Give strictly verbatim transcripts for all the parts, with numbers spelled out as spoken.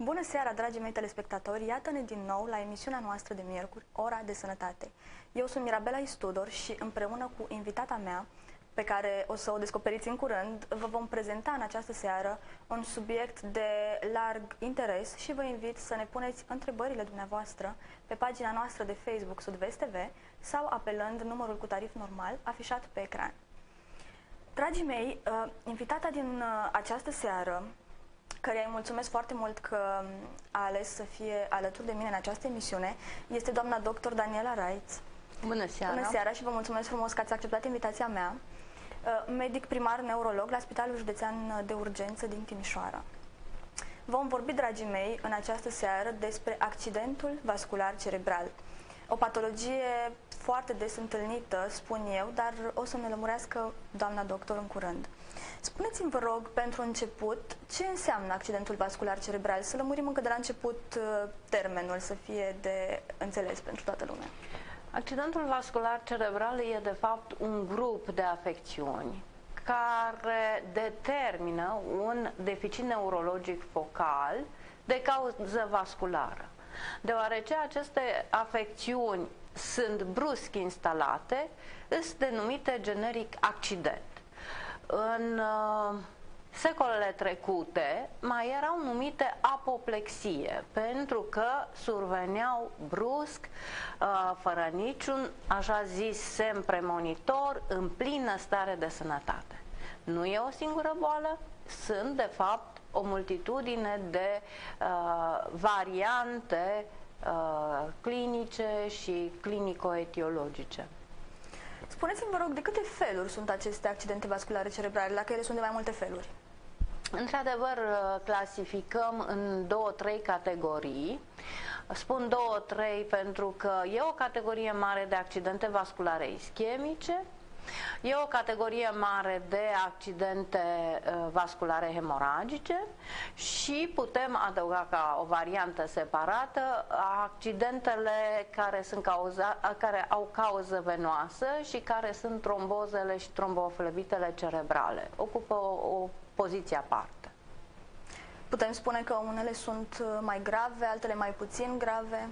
Bună seara, dragii mei telespectatori! Iată-ne din nou la emisiunea noastră de miercuri, Ora de Sănătate. Eu sunt Mirabela Istudor și împreună cu invitata mea, pe care o să o descoperiți în curând, vă vom prezenta în această seară un subiect de larg interes și vă invit să ne puneți întrebările dumneavoastră pe pagina noastră de Facebook Sud-Vest T V sau apelând numărul cu tarif normal afișat pe ecran. Dragii mei, invitata din această seară, căreia îi mulțumesc foarte mult că a ales să fie alături de mine în această emisiune, este doamna doctor Daniela Raiț. Bună seara! Bună seara și vă mulțumesc frumos că ați acceptat invitația mea. Medic primar neurolog la Spitalul Județean de Urgență din Timișoara. Vom vorbi, dragii mei, în această seară despre accidentul vascular cerebral. O patologie foarte des întâlnită, spun eu, dar o să ne lămurească doamna doctor în curând. Spuneți-mi, vă rog, pentru început, ce înseamnă accidentul vascular cerebral? Să lămurim încă de la început termenul, să fie de înțeles pentru toată lumea. Accidentul vascular cerebral e, de fapt, un grup de afecțiuni care determină un deficit neurologic focal de cauză vasculară. Deoarece aceste afecțiuni sunt brusc instalate, sunt denumite generic accident. În uh, secolele trecute mai erau numite apoplexie, pentru că surveneau brusc, uh, fără niciun, așa zis, semn premonitor, în plină stare de sănătate. Nu e o singură boală, sunt de fapt o multitudine de uh, variante uh, clinice și clinico-etiologice. Spuneți-mi, vă rog, de câte feluri sunt aceste accidente vasculare cerebrale, la care sunt de mai multe feluri? Într-adevăr, clasificăm în două, trei categorii. Spun două, trei pentru că e o categorie mare de accidente vasculare ischemice, e o categorie mare de accidente vasculare hemoragice și putem adăuga ca o variantă separată accidentele care, sunt cauza, care au cauză venoasă și care sunt trombozele și tromboflebitele cerebrale. Ocupă o, o poziție aparte. Putem spune că unele sunt mai grave, altele mai puțin grave?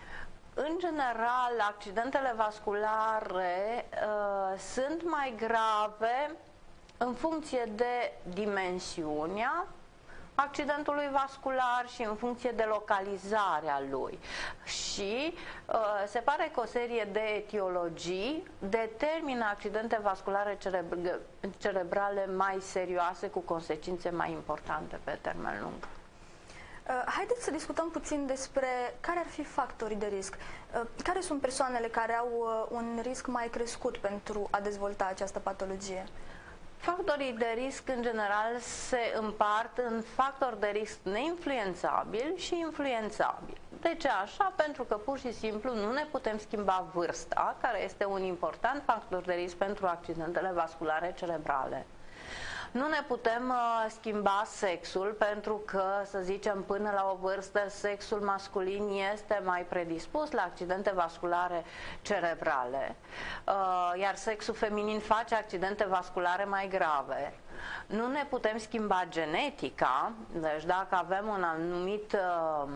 În general, accidentele vasculare uh, sunt mai grave în funcție de dimensiunea accidentului vascular și în funcție de localizarea lui. Și uh, se pare că o serie de etiologii determină accidente vasculare cerebrale mai serioase, cu consecințe mai importante pe termen lung. Haideți să discutăm puțin despre care ar fi factorii de risc. Care sunt persoanele care au un risc mai crescut pentru a dezvolta această patologie? Factorii de risc, în general, se împart în factori de risc neinfluențabil și influențabil. De ce așa? Pentru că pur și simplu nu ne putem schimba vârsta, care este un important factor de risc pentru accidentele vasculare cerebrale. Nu ne putem uh, schimba sexul, pentru că, să zicem, până la o vârstă, sexul masculin este mai predispus la accidente vasculare cerebrale, uh, iar sexul feminin face accidente vasculare mai grave. Nu ne putem schimba genetica, deci dacă avem un anumit uh,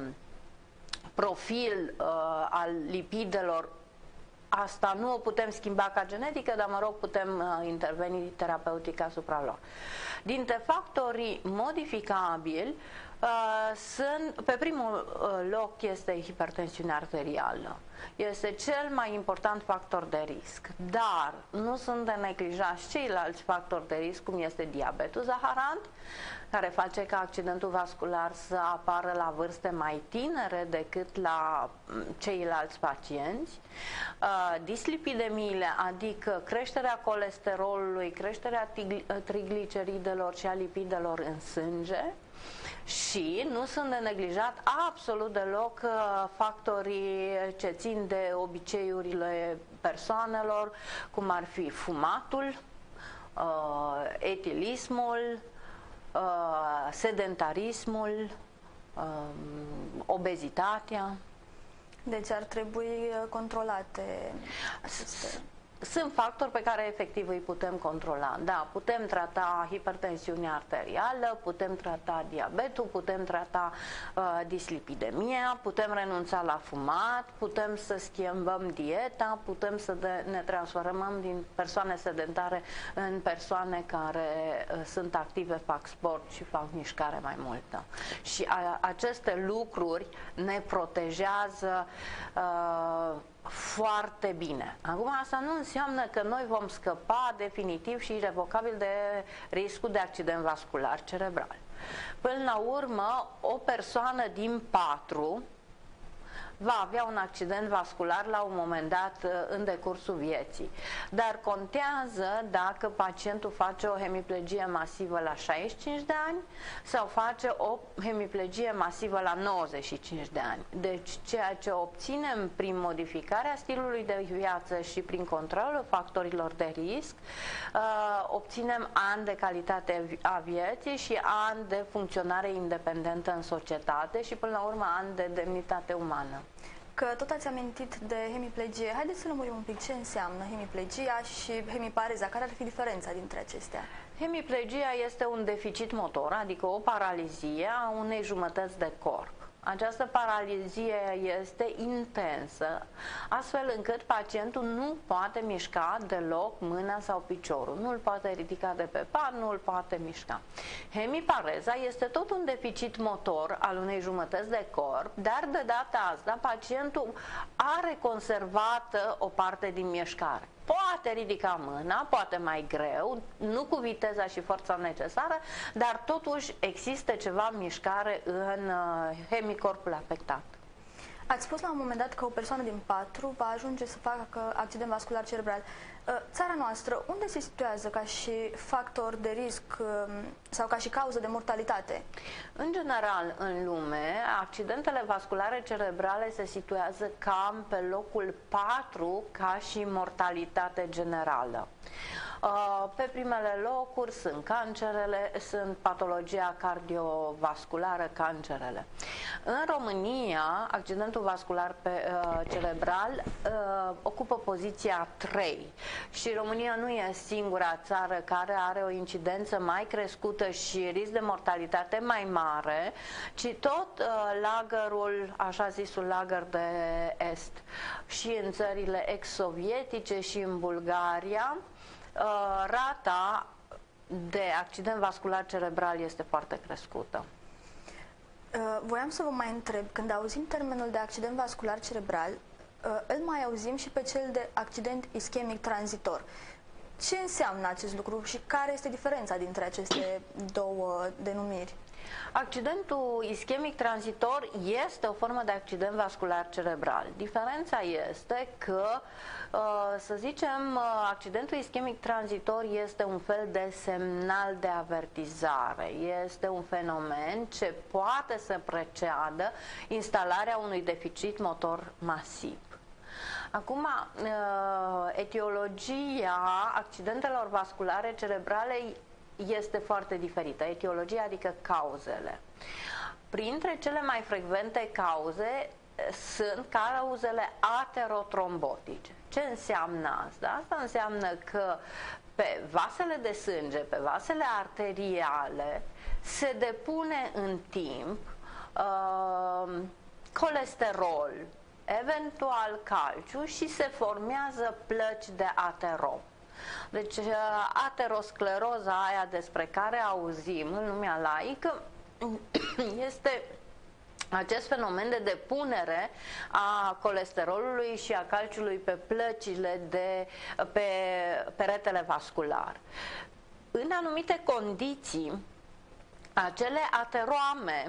profil uh, al lipidelor, asta nu o putem schimba ca genetică, dar, mă rog, putem uh, interveni terapeutic asupra lor. Dintre factorii modificabili, uh, sunt, pe primul uh, loc este hipertensiunea arterială. Este cel mai important factor de risc, dar nu sunt de neglijat ceilalți factori de risc, cum este diabetul zaharant, care face ca accidentul vascular să apară la vârste mai tinere decât la ceilalți pacienți, dislipidemiile, adică creșterea colesterolului, creșterea trigliceridelor și a lipidelor în sânge, și nu sunt de neglijat absolut deloc factorii ce țin de obiceiurile persoanelor, cum ar fi fumatul, etilismul, sedentarismul, obezitatea. Deci ar trebui controlate aceste... sunt factori pe care efectiv îi putem controla. Da, putem trata hipertensiunea arterială, putem trata diabetul, putem trata uh, dislipidemia, putem renunța la fumat, putem să schimbăm dieta, putem să de, ne transformăm din persoane sedentare în persoane care uh, sunt active, fac sport și fac mișcare mai multă. Și a, aceste lucruri ne protejează uh, foarte bine. Acum asta nu înseamnă că noi vom scăpa definitiv și irrevocabil de riscul de accident vascular cerebral. Până la urmă, o persoană din patru va avea un accident vascular la un moment dat în decursul vieții. Dar contează dacă pacientul face o hemiplegie masivă la șaizeci și cinci de ani sau face o hemiplegie masivă la nouăzeci și cinci de ani. Deci ceea ce obținem prin modificarea stilului de viață și prin controlul factorilor de risc, obținem ani de calitate a vieții și ani de funcționare independentă în societate și până la urmă ani de demnitate umană. Că tot ați amintit de hemiplegie, haideți să lămurim un pic ce înseamnă hemiplegia și hemipareza, care ar fi diferența dintre acestea? Hemiplegia este un deficit motor, adică o paralizie a unei jumătăți de corp. Această paralizie este intensă, astfel încât pacientul nu poate mișca deloc mâna sau piciorul, nu îl poate ridica de pe pat, nu îl poate mișca. Hemipareza este tot un deficit motor al unei jumătăți de corp, dar de data asta pacientul are conservată o parte din mișcare. Poate ridica mâna, poate mai greu, nu cu viteza și forța necesară, dar totuși există ceva mișcare în hemicorpul afectat. Ați spus la un moment dat că o persoană din patru va ajunge să facă accident vascular cerebral. Țara noastră, unde se situează ca și factor de risc sau ca și cauză de mortalitate? În general, în lume, accidentele vasculare cerebrale se situează cam pe locul patru ca și mortalitate generală. Pe primele locuri sunt cancerele, sunt patologia cardiovasculară, cancerele. În România, accidentul vascular pe, uh, cerebral uh, ocupă poziția trei și România nu e singura țară care are o incidență mai crescută și risc de mortalitate mai mare, ci tot uh, lagărul, așa zisul lagăr de est și în țările ex-sovietice și în Bulgaria, Uh, rata de accident vascular cerebral este foarte crescută. Uh, voiam să vă mai întreb, când auzim termenul de accident vascular cerebral, uh, îl mai auzim și pe cel de accident ischemic tranzitor. Ce înseamnă acest lucru și care este diferența dintre aceste două denumiri? Accidentul ischemic tranzitor este o formă de accident vascular cerebral. Diferența este că, să zicem, accidentul ischemic tranzitor este un fel de semnal de avertizare. Este un fenomen ce poate să preceadă instalarea unui deficit motor masiv. Acum, etiologia accidentelor vasculare cerebrale este foarte diferită. Etiologia, adică cauzele. Printre cele mai frecvente cauze sunt cauzele aterotrombotice. Ce înseamnă asta? Asta înseamnă că pe vasele de sânge, pe vasele arteriale, se depune în timp uh, colesterol, eventual calciu și se formează plăci de aterom. Deci ateroscleroza aia despre care auzim în lumea laică este acest fenomen de depunere a colesterolului și a calciului pe plăcile de pe peretele vascular. În anumite condiții, acele ateroame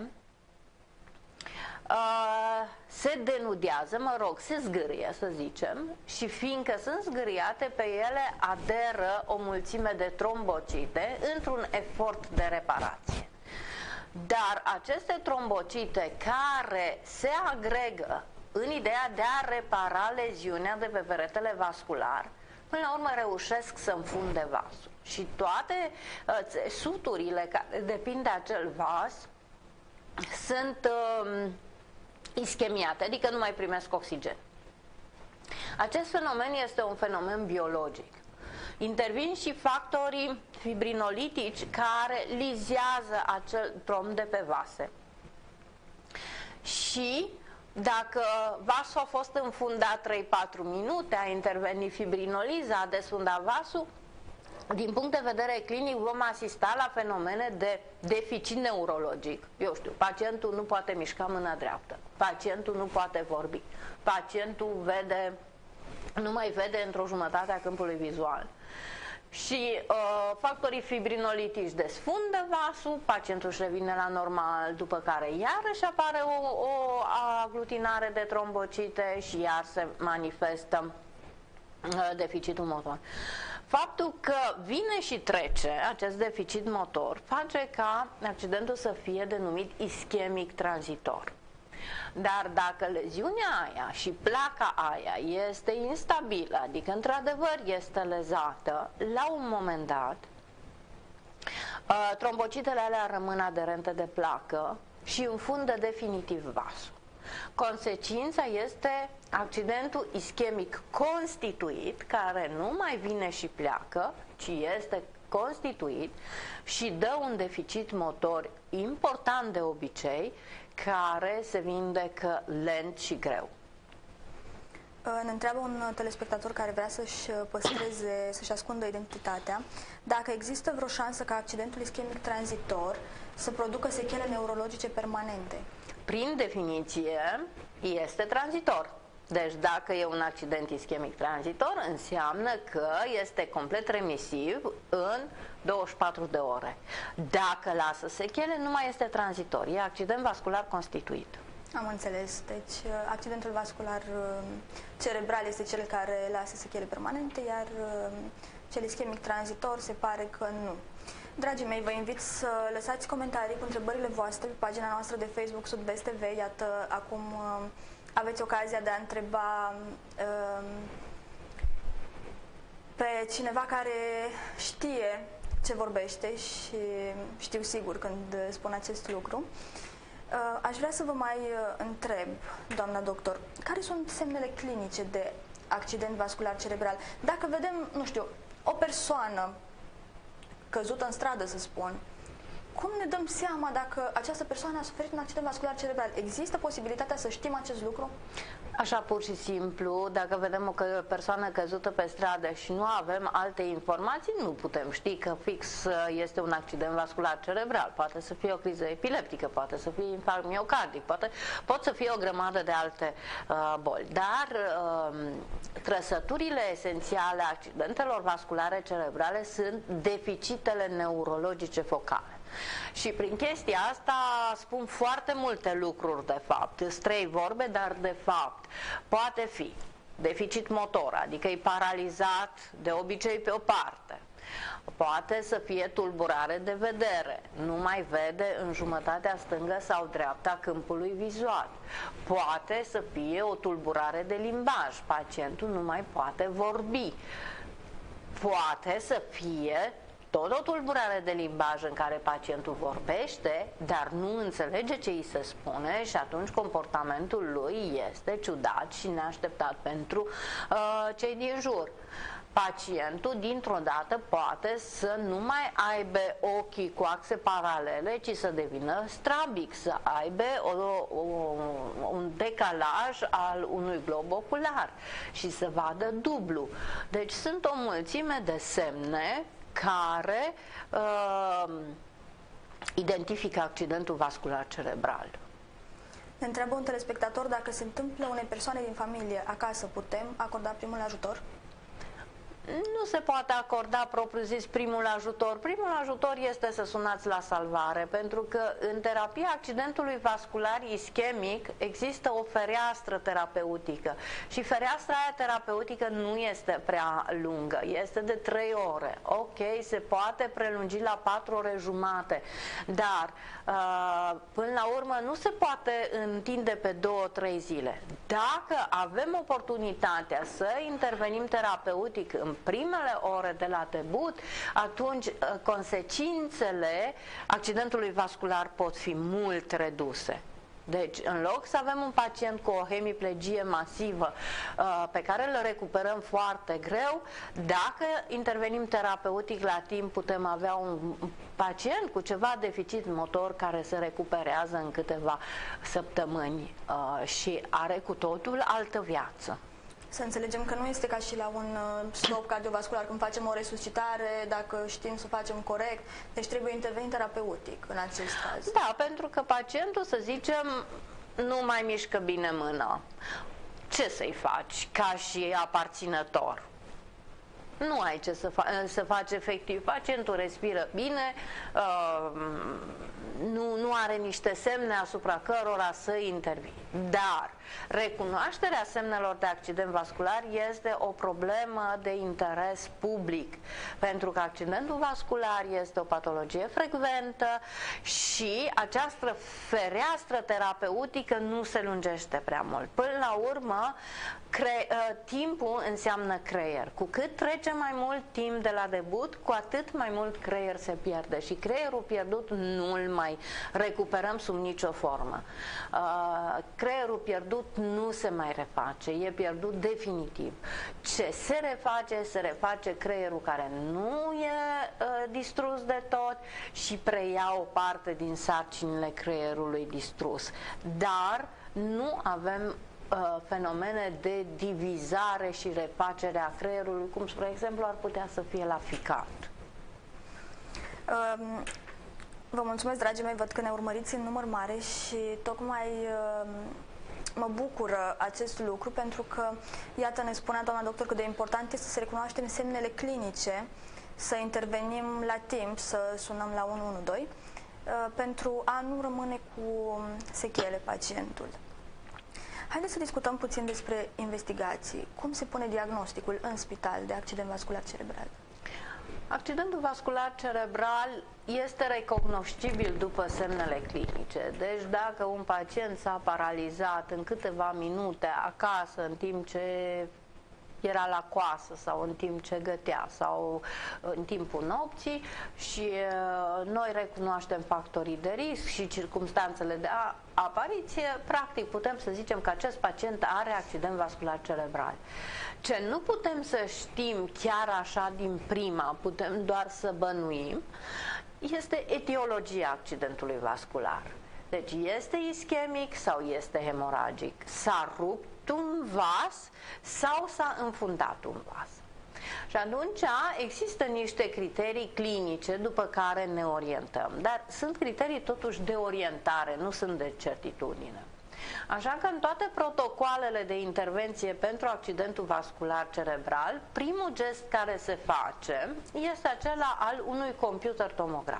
Uh, se denudează, mă rog, se zgârie, să zicem, și fiindcă sunt zgâriate, pe ele aderă o mulțime de trombocite într-un efort de reparație. Dar aceste trombocite care se agregă în ideea de a repara leziunea de pe peretele vascular, până la urmă reușesc să înfunde vasul. Și toate uh, țesuturile care depind de acel vas sunt uh, ischemiate, adică nu mai primesc oxigen. Acest fenomen este un fenomen biologic. Intervin și factorii fibrinolitici care lizează acel tromb de pe vase. Și dacă vasul a fost înfundat trei patru minute, a intervenit fibrinoliza, a desfundat vasul, din punct de vedere clinic vom asista la fenomene de deficit neurologic. Eu știu, pacientul nu poate mișca mâna dreaptă, pacientul nu poate vorbi, pacientul vede, nu mai vede într-o jumătate a câmpului vizual. Și uh, factorii fibrinolitici desfundă vasul, pacientul își revine la normal, după care iarăși apare o, o aglutinare de trombocite și iar se manifestă uh, deficitul motor. Faptul că vine și trece acest deficit motor face ca accidentul să fie denumit ischemic tranzitor. Dar dacă leziunea aia și placa aia este instabilă, adică într-adevăr este lezată, la un moment dat trombocitele alea rămân aderente de placă și înfundă definitiv vasul. Consecința este accidentul ischemic constituit, care nu mai vine și pleacă, ci este constituit și dă un deficit motor important de obicei, care se vindecă lent și greu. Ne întreabă un telespectator care vrea să-și păstreze, să-și ascundă identitatea, dacă există vreo șansă ca accidentul ischemic tranzitor să producă sechele neurologice permanente. Prin definiție, este tranzitor. Deci dacă e un accident ischemic tranzitor, înseamnă că este complet remisiv în douăzeci și patru de ore. Dacă lasă sechele, nu mai este tranzitor, e accident vascular constituit. Am înțeles. Deci accidentul vascular cerebral este cel care lasă sechele permanente, iar cel ischemic tranzitor se pare că nu. Dragii mei, vă invit să lăsați comentarii cu întrebările voastre pe pagina noastră de Facebook Sud-Vest T V. Iată, acum aveți ocazia de a întreba uh, pe cineva care știe ce vorbește și știu sigur când spun acest lucru. Uh, aș vrea să vă mai întreb, doamna doctor, care sunt semnele clinice de accident vascular cerebral? Dacă vedem, nu știu, o persoană căzută în stradă, să spun, cum ne dăm seama dacă această persoană a suferit un accident vascular cerebral? Există posibilitatea să știm acest lucru? Așa pur și simplu, dacă vedem o persoană căzută pe stradă și nu avem alte informații, nu putem ști că fix este un accident vascular cerebral. Poate să fie o criză epileptică, poate să fie infarct miocardic, poate, pot să fie o grămadă de alte uh, boli. Dar uh, trăsăturile esențiale a accidentelor vasculare cerebrale sunt deficitele neurologice focale. Și prin chestia asta spun foarte multe lucruri, de fapt. Sunt trei vorbe, dar de fapt poate fi deficit motor, adică e paralizat de obicei pe o parte. Poate să fie tulburare de vedere, nu mai vede în jumătatea stângă sau dreaptă a câmpului vizual. Poate să fie o tulburare de limbaj, pacientul nu mai poate vorbi. Poate să fie tot o tulburare de limbaj în care pacientul vorbește, dar nu înțelege ce îi se spune și atunci comportamentul lui este ciudat și neașteptat pentru uh, cei din jur. Pacientul dintr-o dată poate să nu mai aibă ochii cu axe paralele, ci să devină strabic, să aibă o, o, un decalaj al unui glob ocular și să vadă dublu. Deci sunt o mulțime de semne care uh, identifică accidentul vascular cerebral. Ne întreabă un telespectator dacă se întâmplă unei persoane din familie acasă, putem acorda primul ajutor? Nu se poate acorda propriu-zis primul ajutor. Primul ajutor este să sunați la salvare, pentru că în terapia accidentului vascular ischemic există o fereastră terapeutică și fereastra aia terapeutică nu este prea lungă, este de trei ore. Ok, se poate prelungi la patru ore jumate, dar până la urmă nu se poate întinde pe două, trei zile. Dacă avem oportunitatea să intervenim terapeutic în primele ore de la debut, atunci consecințele accidentului vascular pot fi mult reduse. Deci, în loc să avem un pacient cu o hemiplegie masivă uh, pe care îl recuperăm foarte greu, dacă intervenim terapeutic la timp, putem avea un pacient cu ceva deficit motor care se recuperează în câteva săptămâni uh, și are cu totul altă viață. Să înțelegem că nu este ca și la un stop cardiovascular, când facem o resuscitare, dacă știm să o facem corect, deci trebuie intervenit terapeutic în acest caz. Da, pentru că pacientul, să zicem, nu mai mișcă bine mâna. Ce să-i faci ca și aparținător? Nu ai ce să, fa să faci efectiv. Pacientul respiră bine, uh, nu, nu are niște semne asupra cărora să intervii. Dar recunoașterea semnelor de accident vascular este o problemă de interes public, pentru că accidentul vascular este o patologie frecventă și această fereastră terapeutică nu se lungește prea mult. Până la urmă, cre timpul înseamnă creier. Cu cât trece mai mult timp de la debut, cu atât mai mult creier se pierde și creierul pierdut nu-l mai recuperăm sub nicio formă. Uh, creierul pierdut nu se mai reface, e pierdut definitiv. Ce se reface? Se reface creierul care nu e uh, distrus de tot și preia o parte din sarcinile creierului distrus. Dar nu avem fenomene de divizare și refacere a creierului, cum, spre exemplu, ar putea să fie la ficat. Um, vă mulțumesc, dragii mei, văd că ne urmăriți în număr mare și tocmai um, mă bucură acest lucru, pentru că, iată, ne spunea doamna doctor cât de important este să recunoaștem semnele clinice, să intervenim la timp, să sunăm la unu unu doi, uh, pentru a nu rămâne cu sechele pacientul. Haideți să discutăm puțin despre investigații. Cum se pune diagnosticul în spital de accident vascular cerebral? Accidentul vascular cerebral este recognoscibil după semnele clinice. Deci dacă un pacient s-a paralizat în câteva minute acasă în timp ce era la coasă sau în timp ce gătea sau în timpul nopții și uh, noi recunoaștem factorii de risc și circumstanțele de apariție, practic putem să zicem că acest pacient are accident vascular cerebral. Ce nu putem să știm chiar așa din prima, putem doar să bănuim, este etiologia accidentului vascular. Deci este ischemic sau este hemoragic? S-a rupt un vas sau s-a înfundat un vas? Și atunci există niște criterii clinice după care ne orientăm, dar sunt criterii totuși de orientare, nu sunt de certitudine. Așa că în toate protocoalele de intervenție pentru accidentul vascular cerebral, primul gest care se face este acela al unui computer tomograf.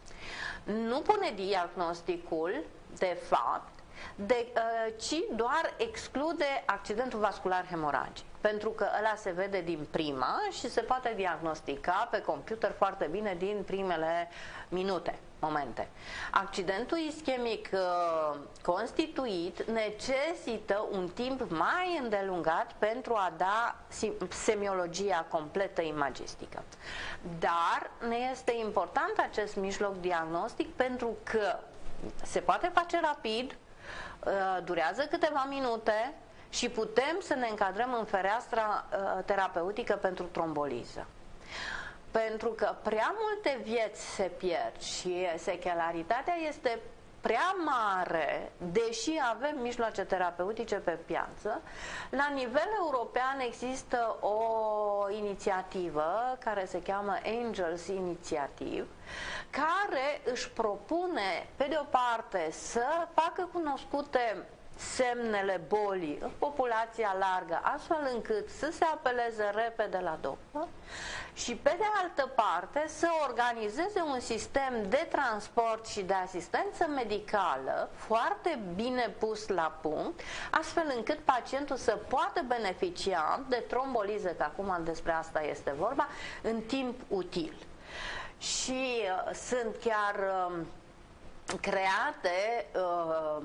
Nu pune diagnosticul, de fapt, de, uh, ci doar exclude accidentul vascular hemoragic, pentru că ăla se vede din prima și se poate diagnostica pe computer foarte bine din primele minute, momente. Accidentul ischemic uh, constituit necesită un timp mai îndelungat pentru a da semiologia completă imagistică. Dar ne este important acest mijloc diagnostic pentru că se poate face rapid, durează câteva minute și putem să ne încadrăm în fereastra terapeutică pentru tromboliză. Pentru că prea multe vieți se pierd și sechelaritatea este prea mare, deși avem mijloace terapeutice pe piață. La nivel european există o inițiativă care se cheamă Angels Initiative, care își propune, pe de o parte, să facă cunoscute semnele bolii în populația largă, astfel încât să se apeleze repede la doctor și, pe de altă parte, să organizeze un sistem de transport și de asistență medicală foarte bine pus la punct, astfel încât pacientul să poată beneficia de tromboliză, că acum despre asta este vorba, în timp util. Și uh, sunt chiar uh, create uh,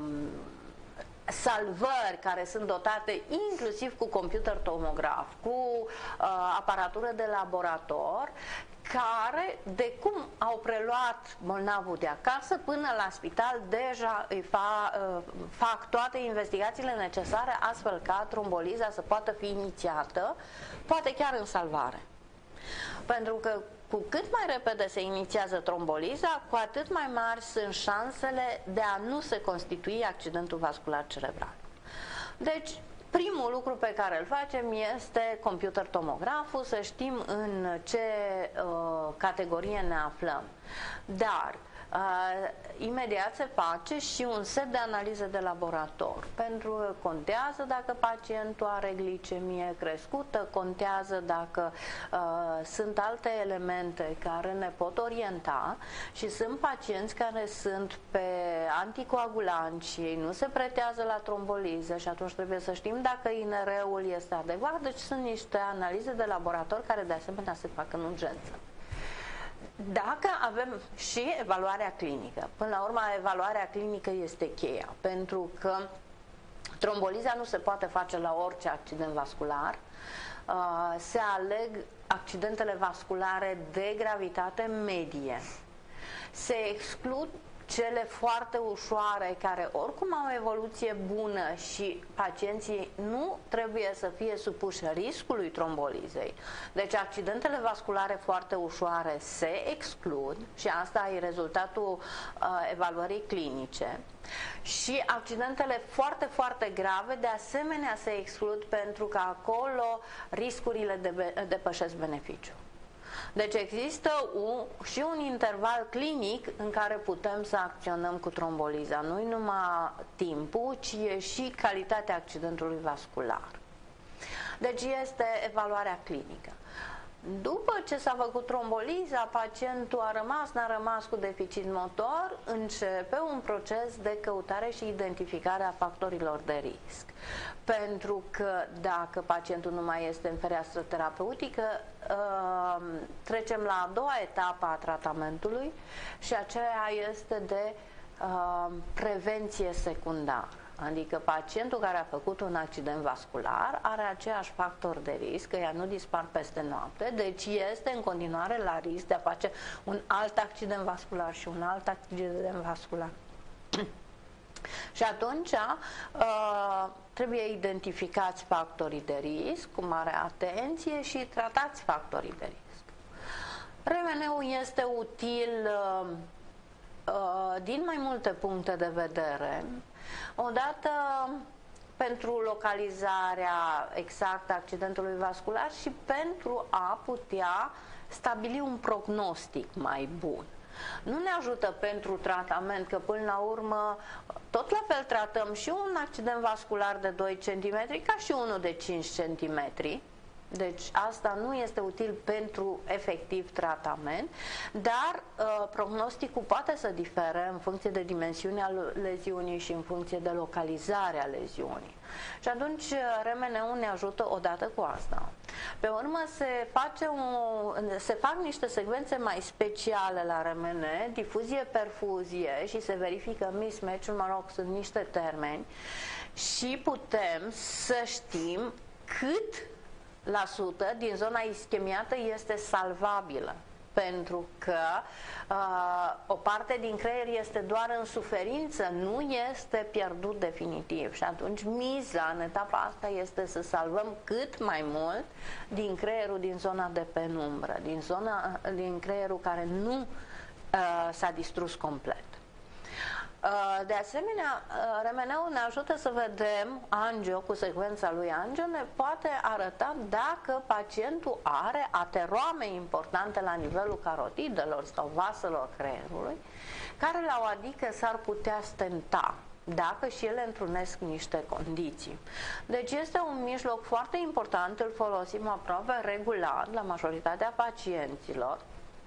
salvări care sunt dotate inclusiv cu computer tomograf, cu uh, aparatură de laborator, care, de cum au preluat bolnavul de acasă până la spital, deja îi fa, fac toate investigațiile necesare astfel ca tromboliza să poată fi inițiată, poate chiar în salvare. Pentru că cu cât mai repede se inițiază tromboliza, cu atât mai mari sunt șansele de a nu se constitui accidentul vascular cerebral. Deci, primul lucru pe care îl facem este computer tomograful, să știm în ce uh, categorie ne aflăm. Dar uh, imediat se face și un set de analize de laborator, pentru că contează dacă pacientul are glicemie crescută, contează dacă uh, sunt alte elemente care ne pot orienta și sunt pacienți care sunt pe anticoagulanți și ei nu se pretează la tromboliză și atunci trebuie să știm dacă I N R-ul este adecvat, deci sunt niște analize de laborator care de asemenea se fac în urgență. Dacă avem și evaluarea clinică, până la urmă evaluarea clinică este cheia, pentru că tromboliza nu se poate face la orice accident vascular, se aleg accidentele vasculare de gravitate medie, se exclud cele foarte ușoare care oricum au o evoluție bună și pacienții nu trebuie să fie supuși riscului trombolizei. Deci accidentele vasculare foarte ușoare se exclud și asta e rezultatul uh, evaluării clinice. Și accidentele foarte, foarte grave de asemenea se exclud pentru că acolo riscurile de, depășesc beneficiul. Deci există un, și un interval clinic în care putem să acționăm cu tromboliza. Nu numai timpul, ci e și calitatea accidentului vascular. Deci este evaluarea clinică. După ce s-a făcut tromboliza, pacientul a rămas, n-a rămas cu deficit motor, începe un proces de căutare și identificare a factorilor de risc. Pentru că dacă pacientul nu mai este în fereastră terapeutică, trecem la a doua etapă a tratamentului și aceea este de prevenție secundară. Adică pacientul care a făcut un accident vascular are aceiași factori de risc, că ea nu dispar peste noapte, deci este în continuare la risc de a face un alt accident vascular și un alt accident vascular. Și atunci uh, trebuie identificați factorii de risc cu mare atenție și tratați factorii de risc. R M N-ul este util uh, uh, din mai multe puncte de vedere. Odată pentru localizarea exactă a accidentului vascular și pentru a putea stabili un prognostic mai bun. Nu ne ajută pentru tratament, că până la urmă tot la fel tratăm și un accident vascular de doi centimetri ca și unul de cinci centimetri. Deci asta nu este util pentru efectiv tratament, dar uh, prognosticul poate să difere în funcție de dimensiunea leziunii și în funcție de localizarea leziunii. Și atunci R M N-ul ne ajută odată cu asta. Pe urmă se, face un, se fac niște secvențe mai speciale la R M N, difuzie-perfuzie și se verifică mismatch-ul, mă rog, sunt niște termeni și putem să știm cât la sută din zona ischemiată este salvabilă, pentru că uh, o parte din creier este doar în suferință, nu este pierdut definitiv și atunci miza în etapa asta este să salvăm cât mai mult din creierul din zona de penumbră, din, zona, din creierul care nu uh, s-a distrus complet. De asemenea, R M N-ul ne ajută să vedem, angio, cu secvența lui angio, ne poate arăta dacă pacientul are ateroame importante la nivelul carotidelor sau vaselor creierului, care la o adică s-ar putea stenta, dacă și ele întrunesc niște condiții. Deci este un mijloc foarte important, îl folosim aproape regulat la majoritatea pacienților,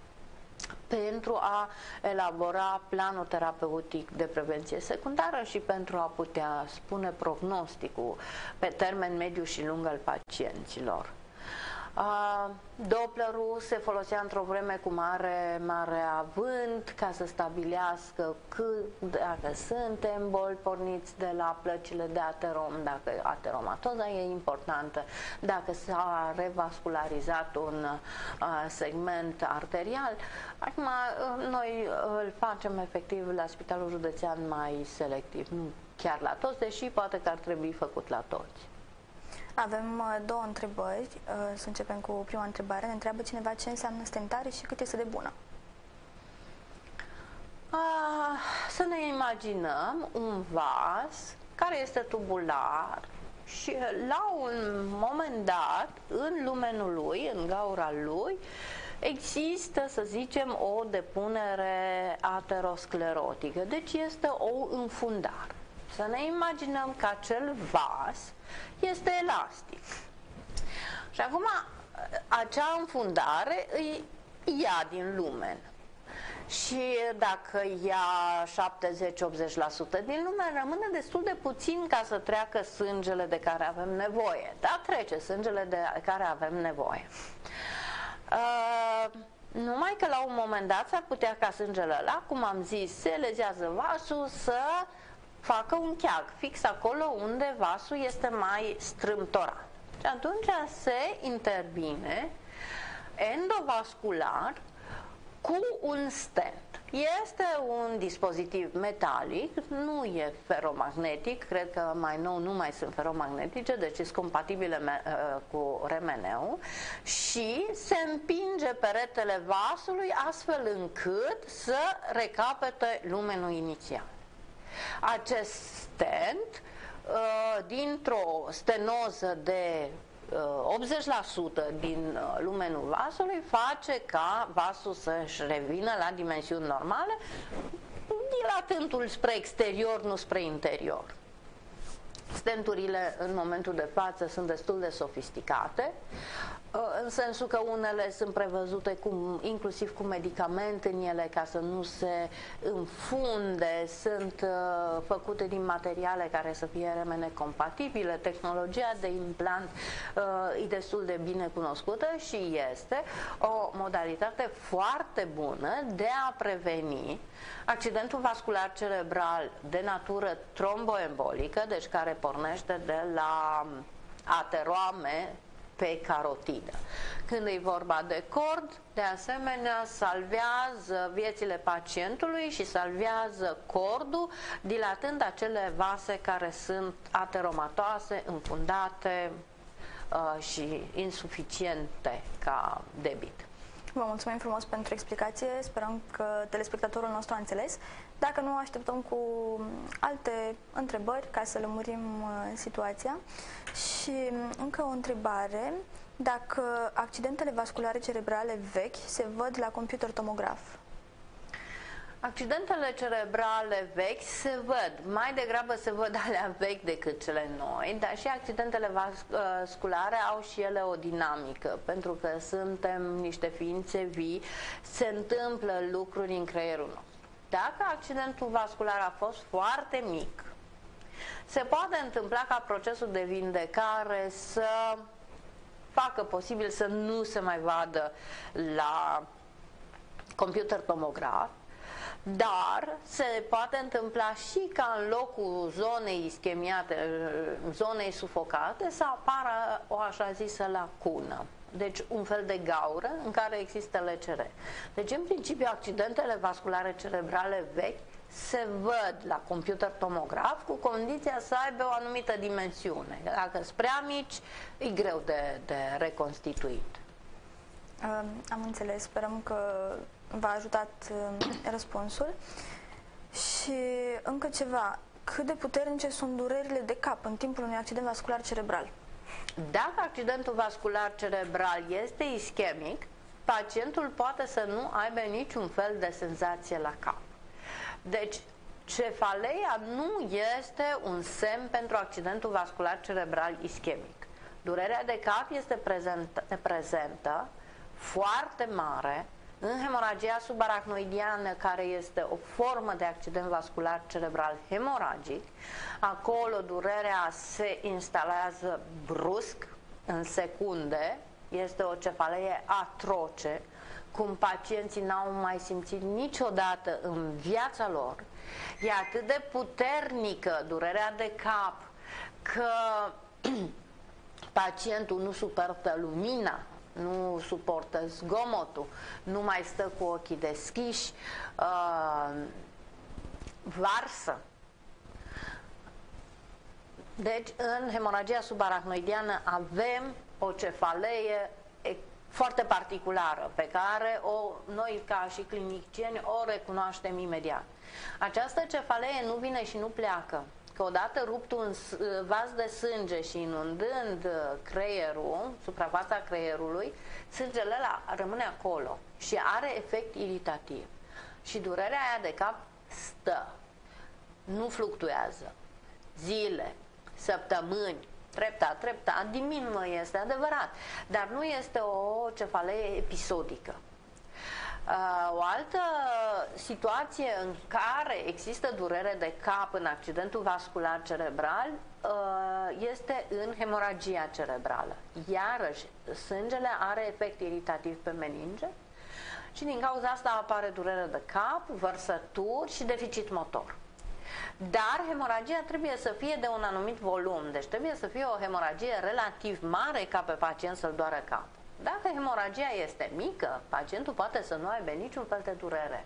pentru a elabora planul terapeutic de prevenție secundară și pentru a putea spune prognosticul pe termen mediu și lung al pacienților. Uh, Dopplerul se folosea într-o vreme cu mare, mare avânt ca să stabilească cât, dacă suntem boli porniți de la plăcile de aterom, dacă ateromatoza e importantă, dacă s-a revascularizat un uh, segment arterial. Acum uh, noi îl facem efectiv la Spitalul Județean mai selectiv, nu chiar la toți, deși poate că ar trebui făcut la toți. Avem uh, două întrebări. Uh, să începem cu prima întrebare. Ne întreabă cineva ce înseamnă stentare și cât este de bună. Uh, să ne imaginăm un vas care este tubular și la un moment dat, în lumenul lui, în gaura lui, există, să zicem, o depunere aterosclerotică. Deci este o înfundare. Să ne imaginăm că acel vas este elastic. Și acum acea înfundare îi ia din lumen. Și dacă ia șaptezeci-optzeci la sută din lumen, rămâne destul de puțin ca să treacă sângele de care avem nevoie. Da, trece sângele de care avem nevoie. Uh, numai că la un moment dat s-ar putea ca sângele ăla, cum am zis, se lezează vasul, să facă un cheag fix acolo unde vasul este mai strâmtorat. Și atunci se intervine endovascular cu un stent. Este un dispozitiv metalic, nu e feromagnetic, cred că mai nou nu mai sunt feromagnetice, deci sunt compatibile cu remeneu, și se împinge peretele vasului astfel încât să recapete lumenul inițial. Acest stent, dintr-o stenoză de optzeci la sută din lumenul vasului, face ca vasul să-și revină la dimensiuni normale, dilatându-l spre exterior, nu spre interior. Stenturile în momentul de față sunt destul de sofisticate, în sensul că unele sunt prevăzute cu, inclusiv cu medicamente în ele ca să nu se înfunde, sunt uh, făcute din materiale care să fie remene compatibile, tehnologia de implant uh, e destul de bine cunoscută și este o modalitate foarte bună de a preveni accidentul vascular cerebral de natură tromboembolică, deci care pornește de la ateroame pe carotidă. Când e vorba de cord, de asemenea, salvează viețile pacientului și salvează cordul, dilatând acele vase care sunt ateromatoase, înfundate uh, și insuficiente ca debit. Vă mulțumim frumos pentru explicație, sperăm că telespectatorul nostru a înțeles. Dacă nu, așteptăm cu alte întrebări ca să lămurim uh, situația. Și încă o întrebare, dacă accidentele vasculare cerebrale vechi se văd la computer tomograf? Accidentele cerebrale vechi se văd, mai degrabă se văd alea vechi decât cele noi, dar și accidentele vasculare au și ele o dinamică, pentru că suntem niște ființe vii, se întâmplă lucruri în creierul nostru. Dacă accidentul vascular a fost foarte mic, se poate întâmpla ca procesul de vindecare să facă posibil să nu se mai vadă la computer tomograf, dar se poate întâmpla și ca în locul zonei ischemiate, zonei sufocate, să apară o așa zisă lacună. Deci un fel de gaură în care există L C R. Deci în principiu accidentele vasculare cerebrale vechi se văd la computer tomograf, cu condiția să aibă o anumită dimensiune. Dacă sunt prea mici, e greu de, de reconstituit. Uh, am înțeles, sperăm că v-a ajutat uh, răspunsul. Și încă ceva, cât de puternice sunt durerile de cap în timpul unui accident vascular cerebral? Dacă accidentul vascular cerebral este ischemic, pacientul poate să nu aibă niciun fel de senzație la cap. Deci, cefaleia nu este un semn pentru accidentul vascular cerebral ischemic. Durerea de cap este prezentă, prezentă foarte mare în hemoragia subarachnoidiană, care este o formă de accident vascular cerebral hemoragic. Acolo durerea se instalează brusc, în secunde, Este o cefalee atroce, cum pacienții n-au mai simțit niciodată în viața lor. E atât de puternică durerea de cap că pacientul nu suportă lumina, nu suportă zgomotul, nu mai stă cu ochii deschiși, uh, varsă. Deci în hemoragia subarachnoidiană avem o cefalee foarte particulară pe care o, noi ca și clinicieni o recunoaștem imediat. Această cefalee nu vine și nu pleacă, că odată rupt un vas de sânge și inundând creierul, suprafața creierului, sângele ăla rămâne acolo și are efect iritativ. Și durerea aia de cap stă, nu fluctuează. Zile, săptămâni, treptat, treptat, diminuă, este adevărat, dar nu este o cefalee episodică. O altă situație în care există durere de cap în accidentul vascular cerebral este în hemoragia cerebrală. Iarăși, sângele are efect iritativ pe meninge și din cauza asta apare durere de cap, vărsături și deficit motor. Dar hemoragia trebuie să fie de un anumit volum, deci trebuie să fie o hemoragie relativ mare ca pe pacient să-l doară capul. Dacă hemoragia este mică, pacientul poate să nu aibă niciun fel de durere.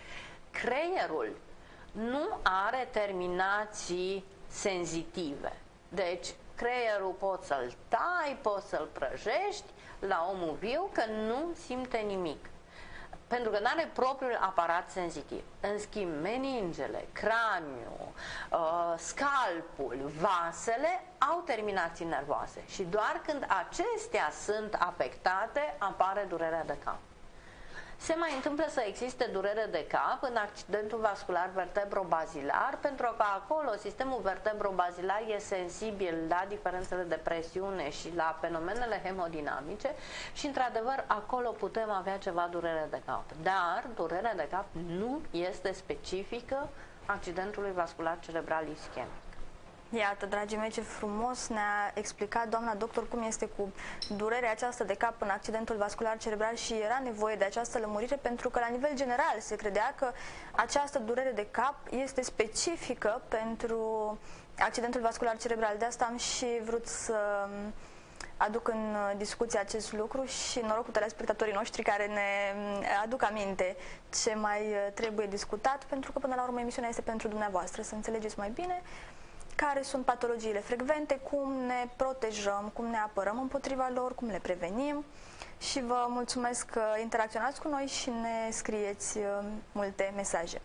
Creierul nu are terminații senzitive, deci creierul poți să-l tai, poți să-l prăjești la omul viu că nu simte nimic, pentru că nu are propriul aparat senzitiv. În schimb, meningele, craniul, uh, scalpul, vasele au terminații nervoase și doar când acestea sunt afectate apare durerea de cap. Se mai întâmplă să existe durere de cap în accidentul vascular vertebro-bazilar, pentru că acolo sistemul vertebro-bazilar e sensibil la diferențele de presiune și la fenomenele hemodinamice și, într-adevăr, acolo putem avea ceva durere de cap. Dar durerea de cap nu este specifică accidentului vascular cerebral ischemic. Iată, dragii mei, ce frumos ne-a explicat doamna doctor cum este cu durerea aceasta de cap în accidentul vascular cerebral și era nevoie de această lămurire pentru că la nivel general se credea că această durere de cap este specifică pentru accidentul vascular cerebral. De asta am și vrut să aduc în discuție acest lucru și noroc cu telespectatorii noștri care ne aduc aminte ce mai trebuie discutat, pentru că până la urmă emisiunea este pentru dumneavoastră, să înțelegeți mai bine care sunt patologiile frecvente, cum ne protejăm, cum ne apărăm împotriva lor, cum le prevenim și vă mulțumesc că interacționați cu noi și ne scrieți multe mesaje.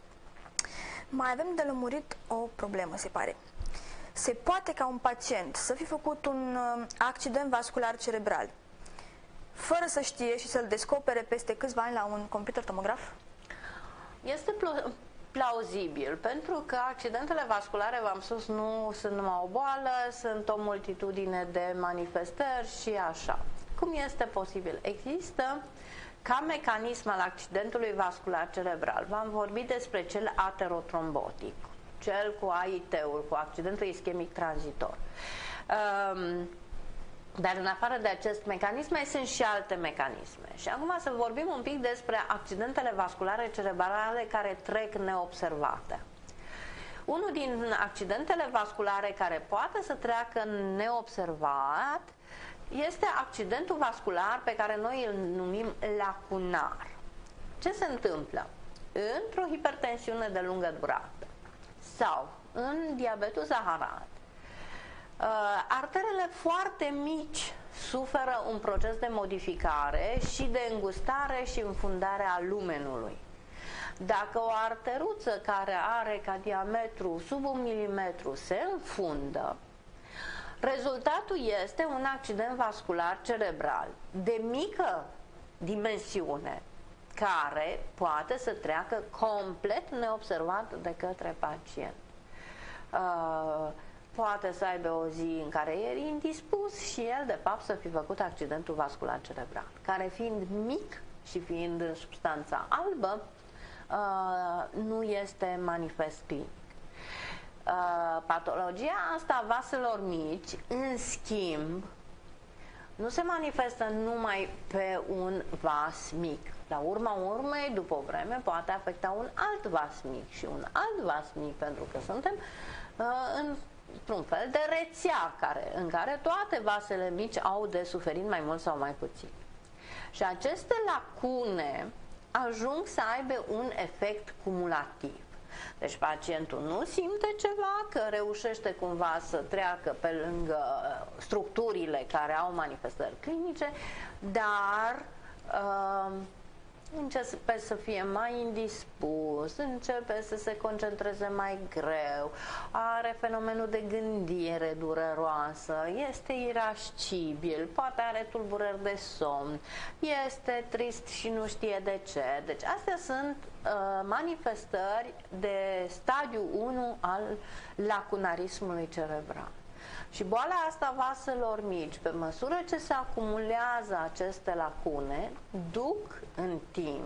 Mai avem de lămurit o problemă, se pare. Se poate ca un pacient să fi făcut un accident vascular cerebral fără să știe și să-l descopere peste câțiva ani la un computer tomograf? Este plauzibil, pentru că accidentele vasculare, v-am spus, nu sunt numai o boală, sunt o multitudine de manifestări și așa. Cum este posibil? Există ca mecanism al accidentului vascular cerebral. V-am vorbit despre cel aterotrombotic, cel cu A I T-ul, cu accidentul ischemic tranzitor. Um, Dar în afară de acest mecanism mai sunt și alte mecanisme. Și acum să vorbim un pic despre accidentele vasculare cerebrale care trec neobservate. Unul din accidentele vasculare care poate să treacă neobservat este accidentul vascular pe care noi îl numim lacunar. Ce se întâmplă? Într-o hipertensiune de lungă durată sau în diabetul zaharat, arterele foarte mici suferă un proces de modificare și de îngustare și înfundare a lumenului. Dacă o arteruță care are ca diametru sub un milimetru se înfundă, rezultatul este un accident vascular cerebral de mică dimensiune, care poate să treacă complet neobservat de către pacient. Uh, poate să aibă o zi în care e indispus și el de fapt să fi făcut accidentul vascular cerebral, care fiind mic și fiind în substanța albă, uh, nu este manifest clinic. Uh, patologia asta a vaselor mici, în schimb, nu se manifestă numai pe un vas mic. La urma urmei, după o vreme, poate afecta un alt vas mic și un alt vas mic, pentru că suntem uh, într-un fel de rețea care, în care toate vasele mici au de suferit mai mult sau mai puțin. Și aceste lacune ajung să aibă un efect cumulativ. Deci pacientul nu simte ceva, că reușește cumva să treacă pe lângă structurile care au manifestări clinice, dar uh, începe să fie mai indispus, începe să se concentreze mai greu, are fenomenul de gândire dureroasă, este irascibil, poate are tulburări de somn, este trist și nu știe de ce. Deci astea sunt uh, manifestări de stadiu unu al lacunarismului cerebral. Și boala asta vaselor mici, pe măsură ce se acumulează aceste lacune, duc în timp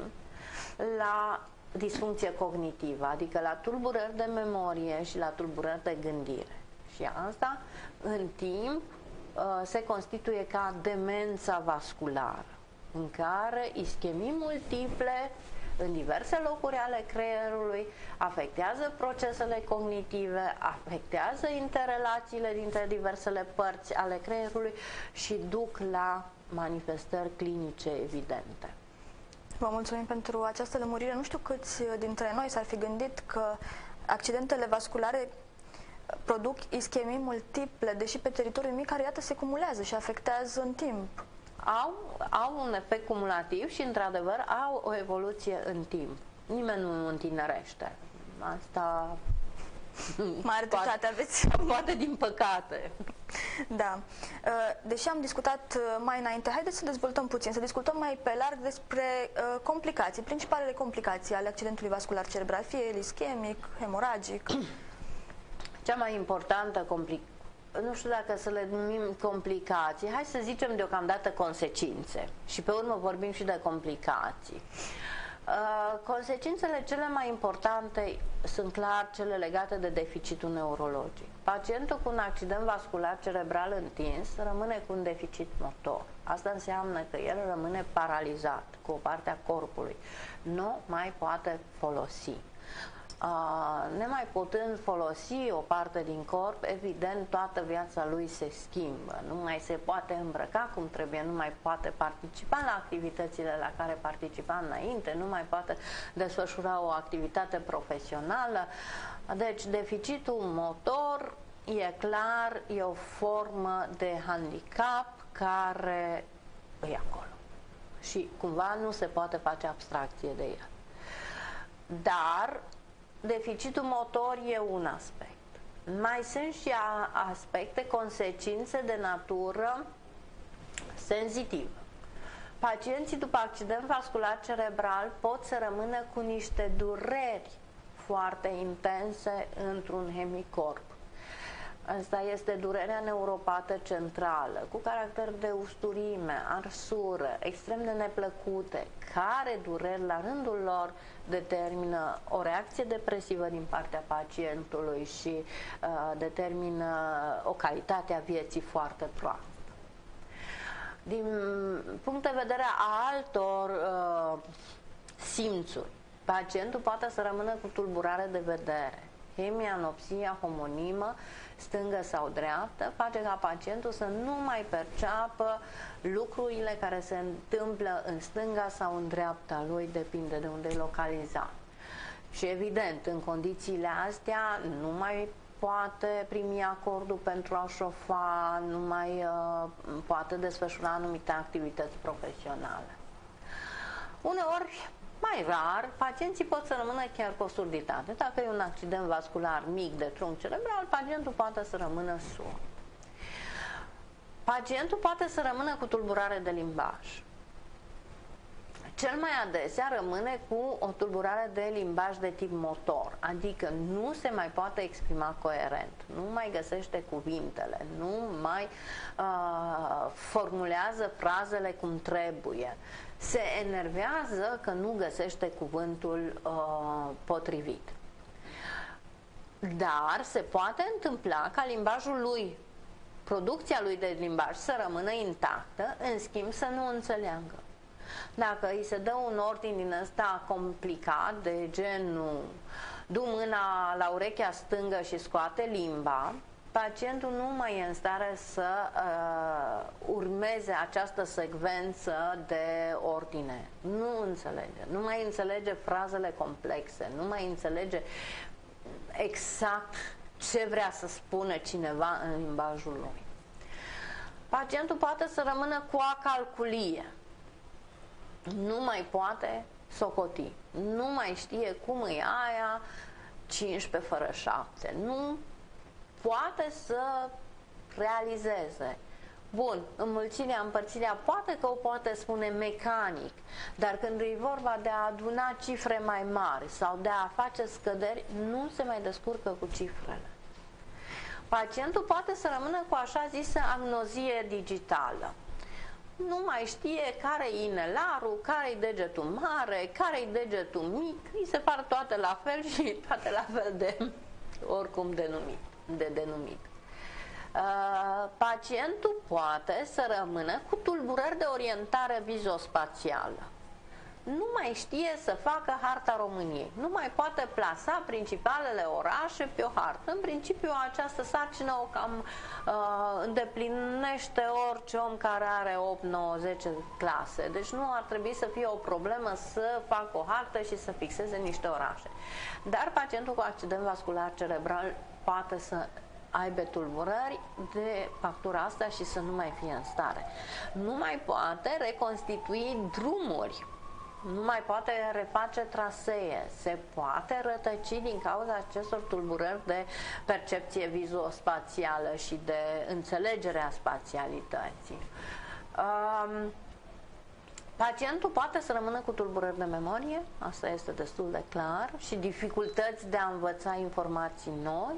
la disfuncție cognitivă, adică la tulburări de memorie și la tulburări de gândire. Și asta, în timp, se constituie ca demența vasculară, în care ischemii multiple în diverse locuri ale creierului afectează procesele cognitive, afectează interrelațiile dintre diversele părți ale creierului și duc la manifestări clinice evidente. Vă mulțumim pentru această lămurire. Nu știu câți dintre noi s-ar fi gândit că accidentele vasculare produc ischemii multiple, deși pe teritoriul mic, care iată se cumulează și afectează în timp. Au, au un efect cumulativ și, într-adevăr, au o evoluție în timp. Nimeni nu întinerește. Asta... Mare dreptate aveți. Poate din păcate. Da. Deși am discutat mai înainte, haideți să dezvoltăm puțin, să discutăm mai pe larg despre complicații, principalele complicații ale accidentului vascular cerebral, fie el ischemic, hemoragic. Cea mai importantă complicație, nu știu dacă să le numim complicații, hai să zicem deocamdată consecințe și pe urmă vorbim și de complicații. Uh, consecințele cele mai importante sunt clar cele legate de deficitul neurologic. Pacientul cu un accident vascular cerebral întins rămâne cu un deficit motor. Asta înseamnă că el rămâne paralizat cu o parte a corpului. Nu mai poate folosi. Uh, nemai putând folosi o parte din corp, evident toată viața lui se schimbă, nu mai se poate îmbrăca cum trebuie, nu mai poate participa la activitățile la care participa înainte, nu mai poate desfășura o activitate profesională. Deci deficitul motor e clar, e o formă de handicap care e acolo și cumva nu se poate face abstracție de el. Dar deficitul motor e un aspect. Mai sunt și aspecte, consecințe de natură senzitivă. Pacienții după accident vascular cerebral pot să rămână cu niște dureri foarte intense într-un hemicorp. Asta este durerea neuropată centrală, cu caracter de usturime, arsură, extrem de neplăcute, care dureri la rândul lor determină o reacție depresivă din partea pacientului și uh, determină o calitate a vieții foarte proastă. Din punct de vedere a altor uh, simțuri, pacientul poate să rămână cu tulburare de vedere. Hemianopsia homonimă, stângă sau dreaptă, face ca pacientul să nu mai perceapă lucrurile care se întâmplă în stânga sau în dreapta lui, depinde de unde e localizat. Și evident, în condițiile astea nu mai poate primi acordul pentru a șofa, nu mai uh, poate desfășura anumite activități profesionale. Uneori, mai rar, pacienții pot să rămână chiar cu o surditate. Dacă e un accident vascular mic de trunchi cerebral, pacientul poate să rămână surd. Pacientul poate să rămână cu tulburare de limbaj. Cel mai adesea rămâne cu o tulburare de limbaj de tip motor, adică nu se mai poate exprima coerent, nu mai găsește cuvintele, nu mai uh, formulează frazele cum trebuie. Se enervează că nu găsește cuvântul uh, potrivit. Dar se poate întâmpla ca limbajul lui producția lui de limbaj să rămână intactă, în schimb să nu înțeleagă. Dacă îi se dă un ordin din ăsta complicat, de genul du mâna la urechea stângă și scoate limba, pacientul nu mai e în stare să uh, urmeze această secvență de ordine. Nu înțelege. Nu mai înțelege frazele complexe, nu mai înțelege exact ce vrea să spună cineva în limbajul lui. Pacientul poate să rămână cu acalculie. Nu mai poate socoti. Nu mai știe cum e aia cincisprezece fără șapte. Nu poate să realizeze. Bun, înmulțirea, împărțirea poate că o poate spune mecanic, dar când e vorba de a aduna cifre mai mari sau de a face scăderi, nu se mai descurcă cu cifrele. Pacientul poate să rămână cu așa zisă agnozie digitală. Nu mai știe care-i inelarul, care-i degetul mare, care-i degetul mic, îi se par toate la fel și toate la fel de oricum denumit, de denumit. Uh, pacientul poate să rămână cu tulburări de orientare vizospațială. Nu mai știe să facă harta României. Nu mai poate plasa principalele orașe pe o hartă. În principiu, această sarcină o cam uh, îndeplinește orice om care are opt, nouă, zece clase. Deci nu ar trebui să fie o problemă să facă o hartă și să fixeze niște orașe. Dar pacientul cu accident vascular cerebral poate să aibă tulburări de factura asta și să nu mai fie în stare. Nu mai poate reconstitui drumuri. Nu mai poate reface trasee, se poate rătăci din cauza acestor tulburări de percepție vizuospațială și de înțelegere a spațialității. Um, pacientul poate să rămână cu tulburări de memorie, asta este destul de clar, și dificultăți de a învăța informații noi.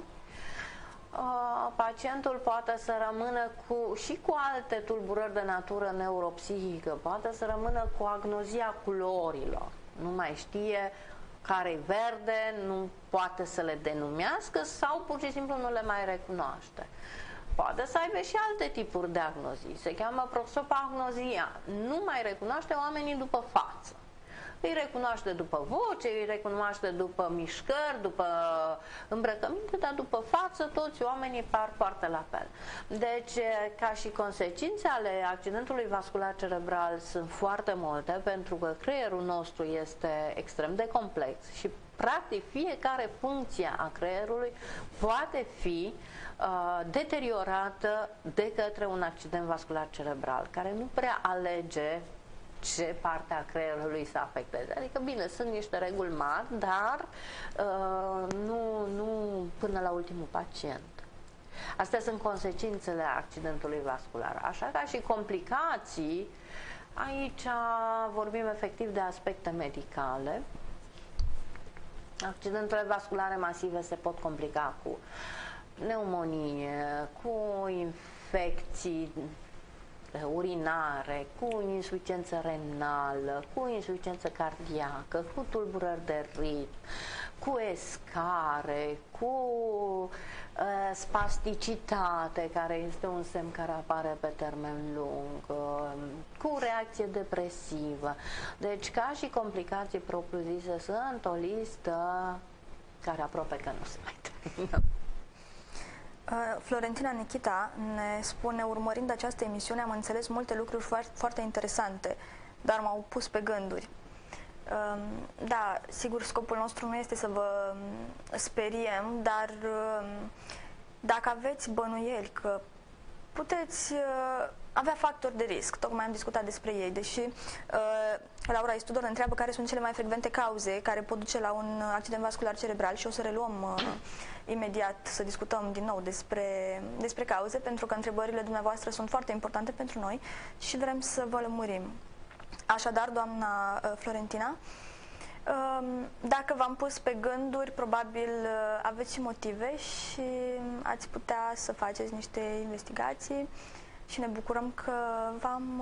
Uh, pacientul poate să rămână cu, și cu alte tulburări de natură neuropsihică, poate să rămână cu agnozia culorilor, nu mai știe care-i verde, nu poate să le denumească sau pur și simplu nu le mai recunoaște. Poate să aibă și alte tipuri de agnozii, se cheamă prosopagnozia, nu mai recunoaște oamenii după față. Îi recunoaște după voce, îi recunoaște după mișcări, după îmbrăcăminte, dar după față toți oamenii par foarte la fel. Deci, ca și consecințe ale accidentului vascular cerebral sunt foarte multe, pentru că creierul nostru este extrem de complex și practic fiecare funcție a creierului poate fi uh, deteriorată de către un accident vascular cerebral, care nu prea alege ce parte a creierului să afecteze. Adică, bine, sunt niște reguli mari, dar uh, nu, nu până la ultimul pacient. Astea sunt consecințele accidentului vascular. Așa ca și complicații, aici vorbim efectiv de aspecte medicale. Accidentele vasculare masive se pot complica cu pneumonie, cu infecții urinare, cu insuficiență renală, cu insuficiență cardiacă, cu tulburări de ritm, cu escare, cu uh, spasticitate, care este un semn care apare pe termen lung, uh, cu reacție depresivă. Deci, ca și complicații propriu-zise, sunt o listă care aproape că nu se mai termină. Florentina Nechita ne spune: urmărind această emisiune am înțeles multe lucruri foarte, foarte interesante, dar m-au pus pe gânduri. Da, sigur, scopul nostru nu este să vă speriem, dar dacă aveți bănuieli că puteți avea factori de risc, tocmai am discutat despre ei, deși Laura Istudor întreabă care sunt cele mai frecvente cauze care pot duce la un accident vascular cerebral și o să reluăm imediat să discutăm din nou despre, despre cauze, pentru că întrebările dumneavoastră sunt foarte importante pentru noi și vrem să vă lămurim. Așadar, doamna Florentina, dacă v-am pus pe gânduri, probabil aveți și motive și ați putea să faceți niște investigații și ne bucurăm că v-am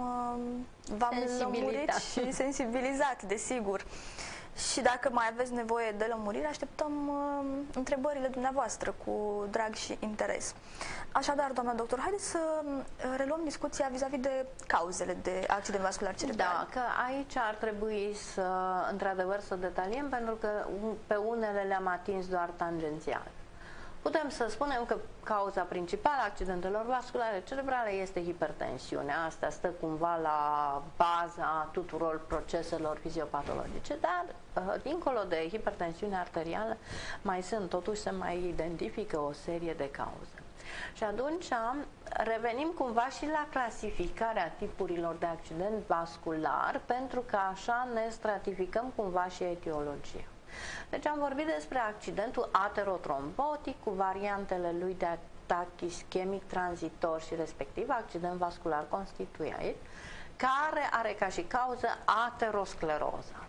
lămurit și sensibilizat, desigur. Și dacă mai aveți nevoie de lămurire, așteptăm uh, întrebările dumneavoastră cu drag și interes. Așadar, doamna doctor, haideți să reluăm discuția vis-a-vis de cauzele de accident vascular cerebral. Da, că aici ar trebui să, într-adevăr, să detaliem, pentru că pe unele le-am atins doar tangențial. Putem să spunem că cauza principală a accidentelor vasculare cerebrale este hipertensiunea. Asta stă cumva la baza tuturor proceselor fiziopatologice, dar dincolo de hipertensiune arterială mai sunt, totuși se mai identifică o serie de cauze. Și atunci revenim cumva și la clasificarea tipurilor de accident vascular, pentru că așa ne stratificăm cumva și etiologia. Deci am vorbit despre accidentul aterotrombotic cu variantele lui de atac ischemic tranzitor și respectiv accident vascular constituit, care are ca și cauză ateroscleroza.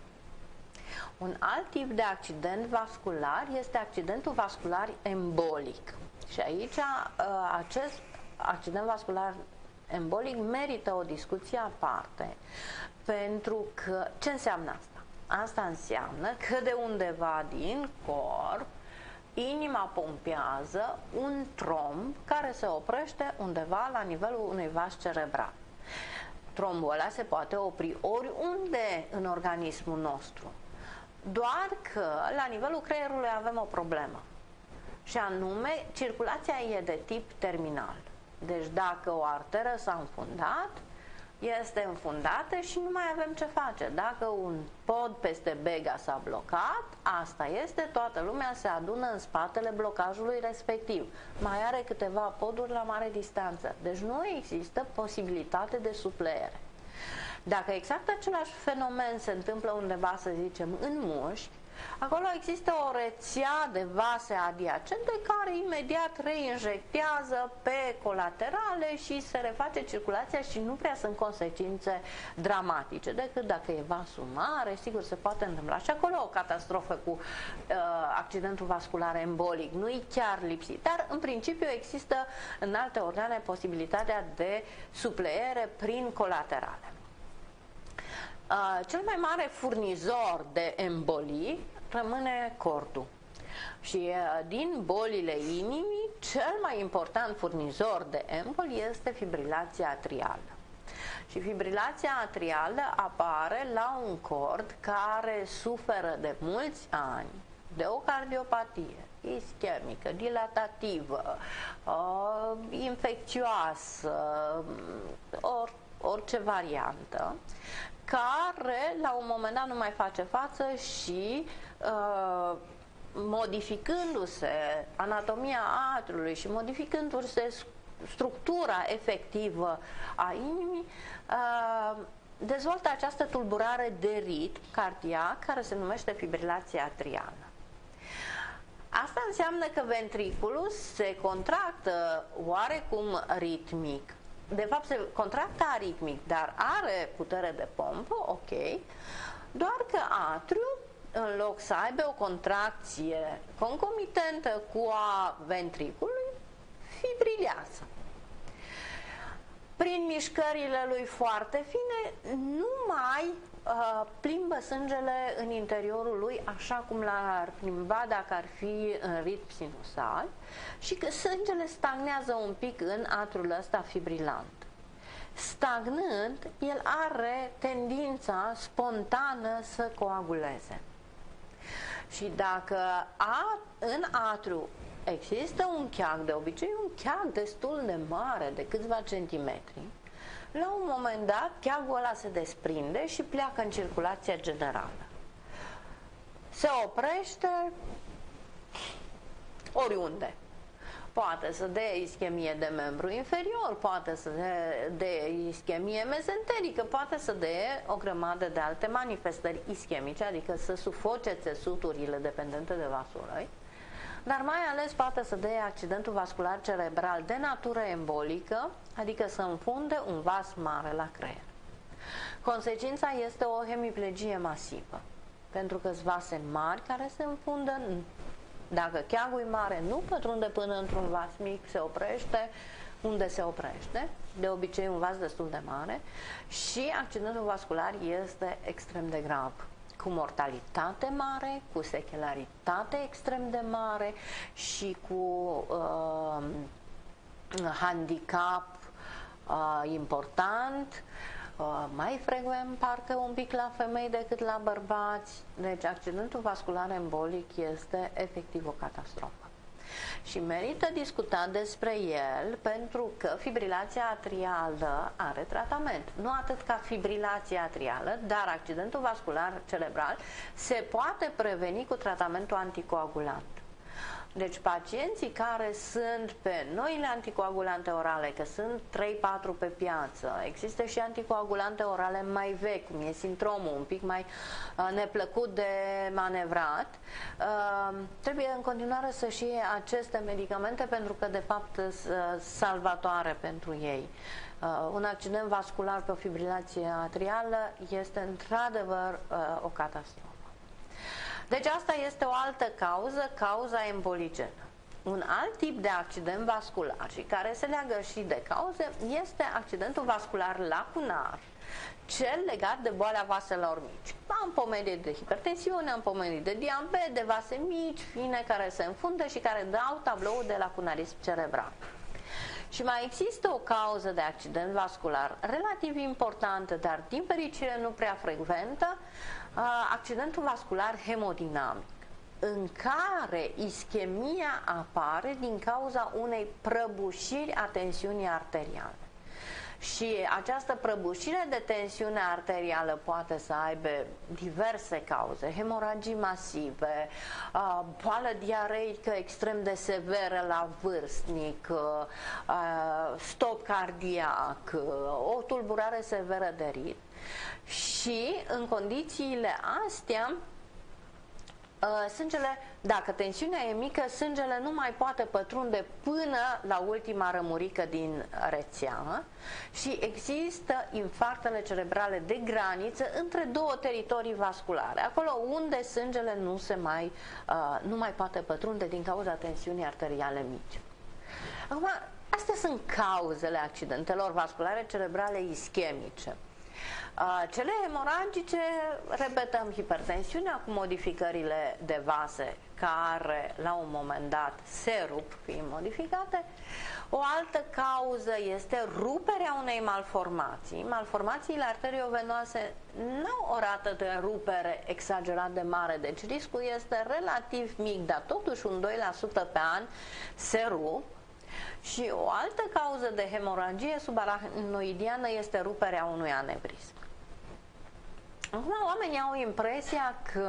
Un alt tip de accident vascular este accidentul vascular embolic. Și aici acest accident vascular embolic merită o discuție aparte, pentru că ce înseamnă asta? Asta înseamnă că de undeva din corp inima pompează un tromb care se oprește undeva la nivelul unui vas cerebral. Trombul ăla se poate opri oriunde în organismul nostru, doar că la nivelul creierului avem o problemă, și anume circulația e de tip terminal. Deci dacă o arteră s-a înfundat, este înfundată și nu mai avem ce face. Dacă un pod peste bega s-a blocat, asta este, toată lumea se adună în spatele blocajului respectiv. Mai are câteva poduri la mare distanță. Deci nu există posibilitate de supleere. Dacă exact același fenomen se întâmplă undeva, să zicem, în mușchi, acolo există o rețea de vase adiacente care imediat reinjectează pe colaterale și se reface circulația și nu prea sunt consecințe dramatice, decât dacă e vasul mare, sigur se poate întâmpla și acolo o catastrofă cu uh, accidentul vascular embolic, nu-i chiar lipsit, dar în principiu există în alte organe posibilitatea de supleere prin colaterale. Uh, cel mai mare furnizor de embolii rămâne cordul. Și uh, din bolile inimii, cel mai important furnizor de emboli este fibrilația atrială. Și fibrilația atrială apare la un cord care suferă de mulți ani de o cardiopatie ischemică, dilatativă, uh, infecțioasă, or, orice variantă, care la un moment dat nu mai face față și uh, modificându-se anatomia atriului și modificându-se structura efectivă a inimii, uh, dezvoltă această tulburare de ritm cardiac care se numește fibrilație atrială. Asta înseamnă că ventriculul se contractă oarecum ritmic. De fapt se contractă aritmic, dar are putere de pompă, ok, doar că atriul, în loc să aibă o contracție concomitentă cu a ventriculului, fibrilează. Prin mișcările lui foarte fine, nu mai uh, plimbă sângele în interiorul lui așa cum l-ar plimba dacă ar fi în ritm sinusal, și că sângele stagnează un pic în atriul ăsta fibrilant. Stagnând, el are tendința spontană să coaguleze. Și dacă a, în atriu există un cheag, de obicei un cheag destul de mare, de câțiva centimetri, la un moment dat cheagul ăla se desprinde și pleacă în circulația generală. Se oprește oriunde. Poate să dea ischemie de membru inferior, poate să dea ischemie mezenterică, poate să dea o grămadă de alte manifestări ischemice, adică să sufoce țesuturile dependente de vasul ălui, dar mai ales poate să dea accidentul vascular cerebral de natură embolică, adică să înfunde un vas mare la creier. Consecința este o hemiplegie masivă, pentru că sunt vase mari care se înfundă. Dacă cheagul e mare, nu pătrunde până într-un vas mic, se oprește unde se oprește, de obicei un vas destul de mare, și accidentul vascular este extrem de grav, cu mortalitate mare, cu sechelaritate extrem de mare și cu uh, handicap uh, important, uh, mai frecvent parcă un pic la femei decât la bărbați. Deci accidentul vascular embolic este efectiv o catastrofă. Și merită discutat despre el pentru că fibrilația atrială are tratament. Nu atât ca fibrilația atrială, dar accidentul vascular cerebral se poate preveni cu tratamentul anticoagulant. Deci pacienții care sunt pe noile anticoagulante orale, că sunt trei patru pe piață, există și anticoagulante orale mai vechi, cum e sindromul, un pic mai uh, neplăcut de manevrat, uh, trebuie în continuare să-și iei aceste medicamente pentru că de fapt sunt salvatoare pentru ei. Uh, un accident vascular pe o fibrilație atrială este într-adevăr uh, o catastrofă. Deci asta este o altă cauză, cauza emboligenă. Un alt tip de accident vascular și care se leagă și de cauze este accidentul vascular lacunar, cel legat de boala vaselor mici. Am pomenit de hipertensiune, am pomenit de diabet, de vase mici, fine, care se înfundă și care dau tabloul de lacunarism cerebral. Și mai există o cauză de accident vascular relativ importantă, dar din fericire nu prea frecventă, accidentul vascular hemodinamic, în care ischemia apare din cauza unei prăbușiri a tensiunii arteriale. Și această prăbușire de tensiune arterială poate să aibă diverse cauze: hemoragii masive, boală diareică extrem de severă la vârstnic, stop cardiac, o tulburare severă de ritm. Și în condițiile astea, sângele, dacă tensiunea e mică, sângele nu mai poate pătrunde până la ultima rămurică din rețea și există infarctele cerebrale de graniță între două teritorii vasculare, acolo unde sângele nu se mai, nu mai poate pătrunde din cauza tensiunii arteriale mici. Acum, astea sunt cauzele accidentelor vasculare cerebrale ischemice. Cele hemoragice, repetăm, hipertensiunea cu modificările de vase care la un moment dat se rup fiind modificate. O altă cauză este ruperea unei malformații. Malformațiile arteriovenoase nu au o rată de rupere exagerat de mare, deci riscul este relativ mic, dar totuși un doi la sută pe an se rup. Și o altă cauză de hemoragie subarachnoidiană este ruperea unui anevrism. Acum, oamenii au impresia că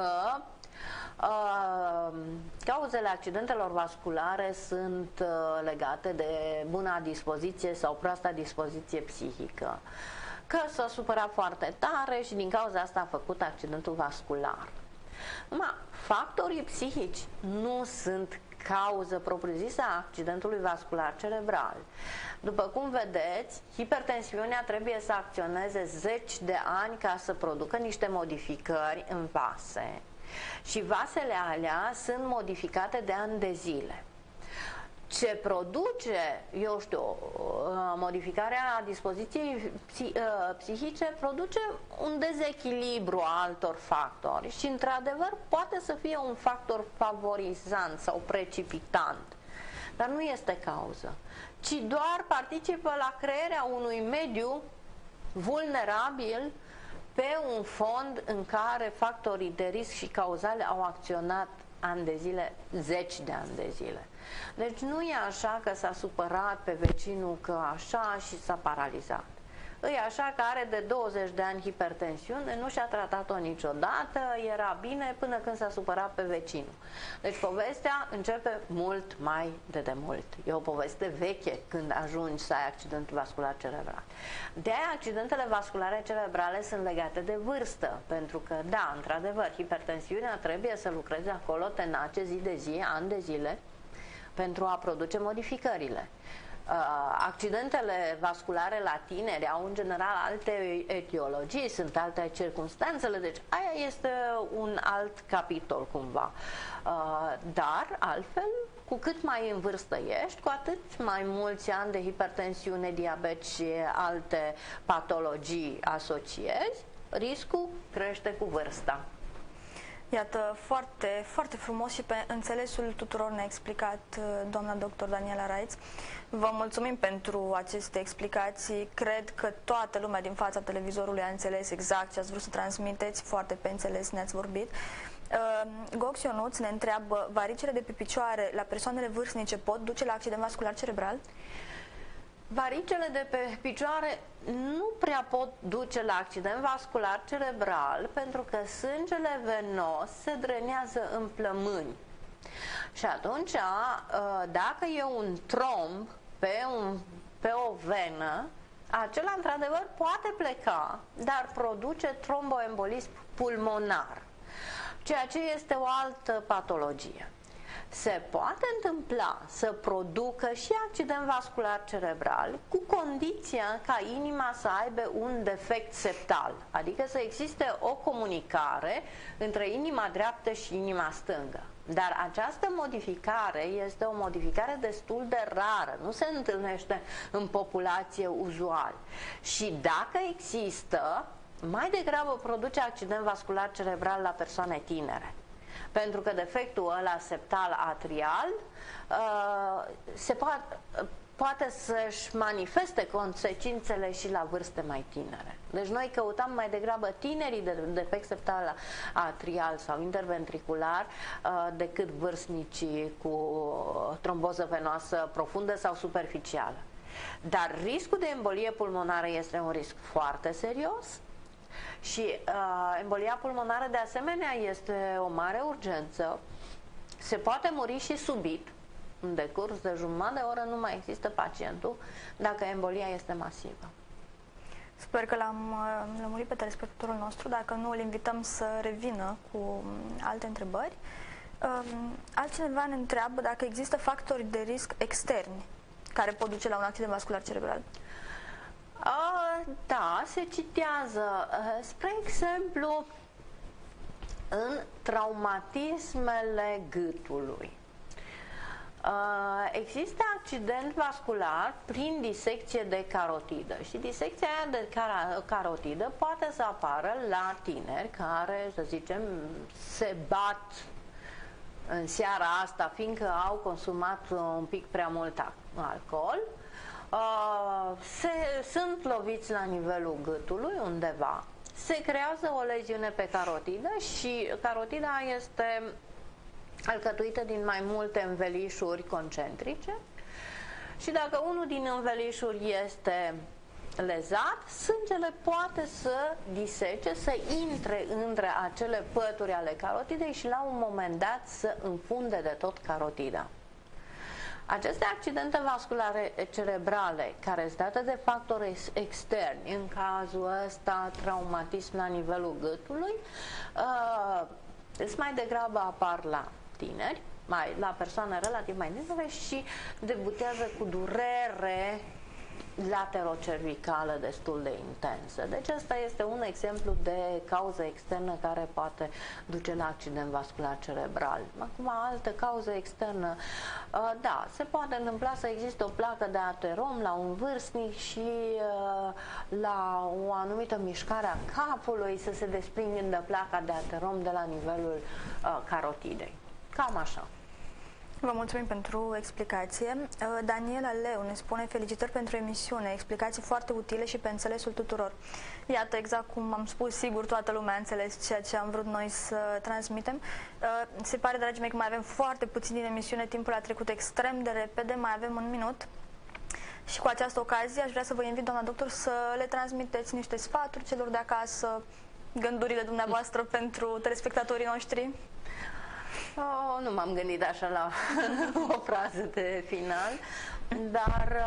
uh, cauzele accidentelor vasculare sunt uh, legate de buna dispoziție sau proasta dispoziție psihică, că s-a supărat foarte tare și din cauza asta a făcut accidentul vascular. Numai, factorii psihici nu sunt cauză propriu-zisă a accidentului vascular cerebral. După cum vedeți, hipertensiunea trebuie să acționeze zeci de ani ca să producă niște modificări în vase. Și vasele alea sunt modificate de ani de zile. Ce produce, eu știu, modificarea dispoziției psihice produce un dezechilibru a altor factori și, într-adevăr, poate să fie un factor favorizant sau precipitant, dar nu este cauză, ci doar participă la crearea unui mediu vulnerabil pe un fond în care factorii de risc și cauzale au acționat ani de zile, zeci de ani de zile. Deci nu e așa că s-a supărat pe vecinul că așa și s-a paralizat. E așa că are de douăzeci de ani hipertensiune, nu și-a tratat-o niciodată, era bine până când s-a supărat pe vecinul. Deci povestea începe mult mai de demult. E o poveste veche când ajungi să ai accidentul vascular cerebral. De-aia accidentele vasculare cerebrale sunt legate de vârstă, pentru că, da, într-adevăr, hipertensiunea trebuie să lucreze acolo tenace zi de zi, ani de zile, pentru a produce modificările. Accidentele vasculare la tineri au în general alte etiologii, sunt alte circunstanțele, deci aia este un alt capitol cumva. Dar altfel, cu cât mai în vârstă ești, cu atât mai mulți ani de hipertensiune, diabet și alte patologii asociezi, riscul crește cu vârsta. Iată, foarte, foarte frumos și pe înțelesul tuturor ne-a explicat doamna doctor Daniela Raiț. Vă mulțumim pentru aceste explicații. Cred că toată lumea din fața televizorului a înțeles exact ce ați vrut să transmiteți, foarte pe înțeles ne-ați vorbit. Gox Ionuț ne întreabă, varicele de pe picioare la persoanele vârstnice pot duce la accident vascular cerebral? Varicele de pe picioare nu prea pot duce la accident vascular cerebral pentru că sângele venos se drenează în plămâni. Și atunci, dacă e un tromb pe, un, pe o venă, acela într-adevăr poate pleca, dar produce tromboembolism pulmonar, ceea ce este o altă patologie. Se poate întâmpla să producă și accident vascular cerebral cu condiția ca inima să aibă un defect septal, adică să existe o comunicare între inima dreaptă și inima stângă. Dar această modificare este o modificare destul de rară, nu se întâlnește în populație uzual. Și dacă există, mai degrabă produce accident vascular cerebral la persoane tinere. Pentru că defectul ăla septal atrial uh, se poate, poate să-și manifeste consecințele și la vârste mai tinere. Deci noi căutam mai degrabă tinerii de defect septal atrial sau interventricular uh, decât vârstnicii cu tromboză venoasă profundă sau superficială. Dar riscul de embolie pulmonară este un risc foarte serios. Și uh, embolia pulmonară de asemenea este o mare urgență. Se poate muri și subit. În decurs de jumătate de oră nu mai există pacientul dacă embolia este masivă. Sper că l-am lămurit pe telespectatorul nostru. Dacă nu, îl invităm să revină cu alte întrebări. Altcineva ne întreabă dacă există factori de risc externi care pot duce la un accident vascular cerebral. Uh, da, se citează, uh, spre exemplu, în traumatismele gâtului. Uh, există accident vascular prin disecție de carotidă și disecția aia de car carotidă poate să apară la tineri care, să zicem, se bat în seara asta fiindcă au consumat un pic prea mult alcool. Uh, se, sunt loviți la nivelul gâtului undeva, se creează o leziune pe carotidă și carotida este alcătuită din mai multe învelișuri concentrice și dacă unul din învelișuri este lezat, sângele poate să disece, să intre între acele pături ale carotidei și la un moment dat să înfunde de tot carotida. Aceste accidente vasculare cerebrale, care sunt date de factori externi, în cazul ăsta traumatism la nivelul gâtului, uh, sunt mai degrabă apar la tineri, mai, la persoane relativ mai tinere și debutează cu durere laterocervicală destul de intensă. Deci ăsta este un exemplu de cauză externă care poate duce la accident vascular cerebral. Acum, altă cauză externă, da, se poate întâmpla să existe o placă de aterom la un vârstnic și la o anumită mișcare a capului să se desprindă placa de aterom de la nivelul carotidei. Cam așa. Vă mulțumim pentru explicație. Daniela Leu ne spune felicitări pentru emisiune, explicații foarte utile și pe înțelesul tuturor. Iată, exact cum am spus, sigur toată lumea a înțeles ceea ce am vrut noi să transmitem. Se pare, dragii mei, că mai avem foarte puțin din emisiune, timpul a trecut extrem de repede, mai avem un minut. Și cu această ocazie aș vrea să vă invit, doamna doctor, să le transmiteți niște sfaturi celor de acasă, gândurile dumneavoastră pentru telespectatorii noștri. Oh, nu m-am gândit așa la o frază de final, dar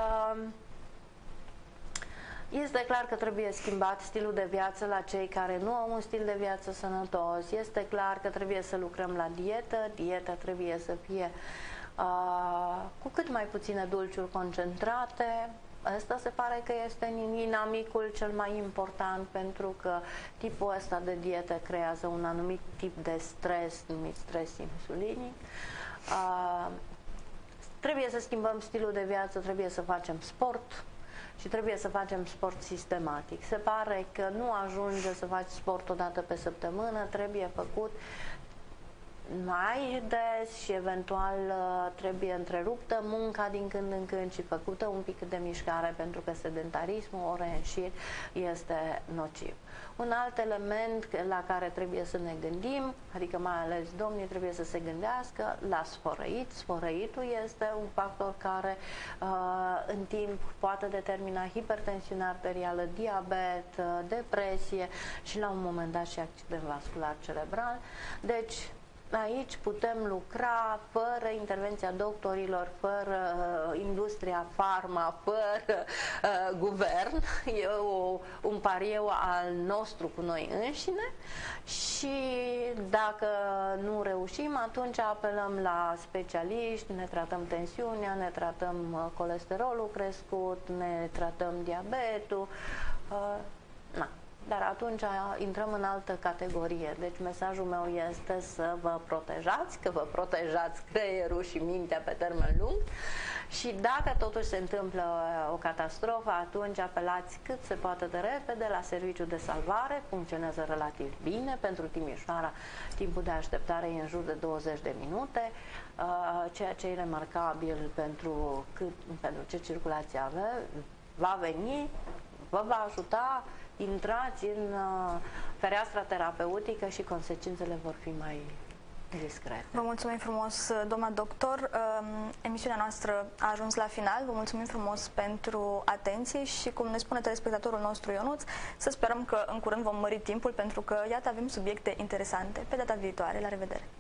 este clar că trebuie schimbat stilul de viață la cei care nu au un stil de viață sănătos. Este clar că trebuie să lucrăm la dietă. Dieta trebuie să fie uh, cu cât mai puține dulciuri concentrate. Asta se pare că este inamicul cel mai important, pentru că tipul ăsta de dietă creează un anumit tip de stres numit stres insulinic. Uh, trebuie să schimbăm stilul de viață, trebuie să facem sport și trebuie să facem sport sistematic. Se pare că nu ajunge să faci sport o dată pe săptămână, trebuie făcut mai des și eventual trebuie întreruptă munca din când în când și făcută un pic de mișcare, pentru că sedentarismul ore în șir este nociv. Un alt element la care trebuie să ne gândim, adică mai ales domnii trebuie să se gândească la sfărăit. Sfărăitul este un factor care uh, în timp poate determina hipertensiune arterială, diabet, uh, depresie și la un moment dat și accident vascular cerebral. Deci aici putem lucra fără intervenția doctorilor, fără uh, industria farma, fără uh, guvern. E o, un pariu al nostru cu noi înșine și dacă nu reușim, atunci apelăm la specialiști, ne tratăm tensiunea, ne tratăm uh, colesterolul crescut, ne tratăm diabetul. Uh, na. Dar atunci intrăm în altă categorie. Deci mesajul meu este să vă protejați, că vă protejați creierul și mintea pe termen lung și dacă totuși se întâmplă o catastrofă, atunci apelați cât se poate de repede la serviciul de salvare, funcționează relativ bine. Pentru Timișoara timpul de așteptare e în jur de douăzeci de minute, ceea ce e remarcabil pentru, cât, pentru ce circulație ave, va veni, vă va ajuta. Intrați în uh, fereastra terapeutică și consecințele vor fi mai discrete. Vă mulțumim frumos, doamna doctor. Um, emisiunea noastră a ajuns la final. Vă mulțumim frumos pentru atenție și, cum ne spune telespectatorul nostru Ionuț, să sperăm că în curând vom mări timpul, pentru că, iată, avem subiecte interesante. Pe data viitoare, la revedere!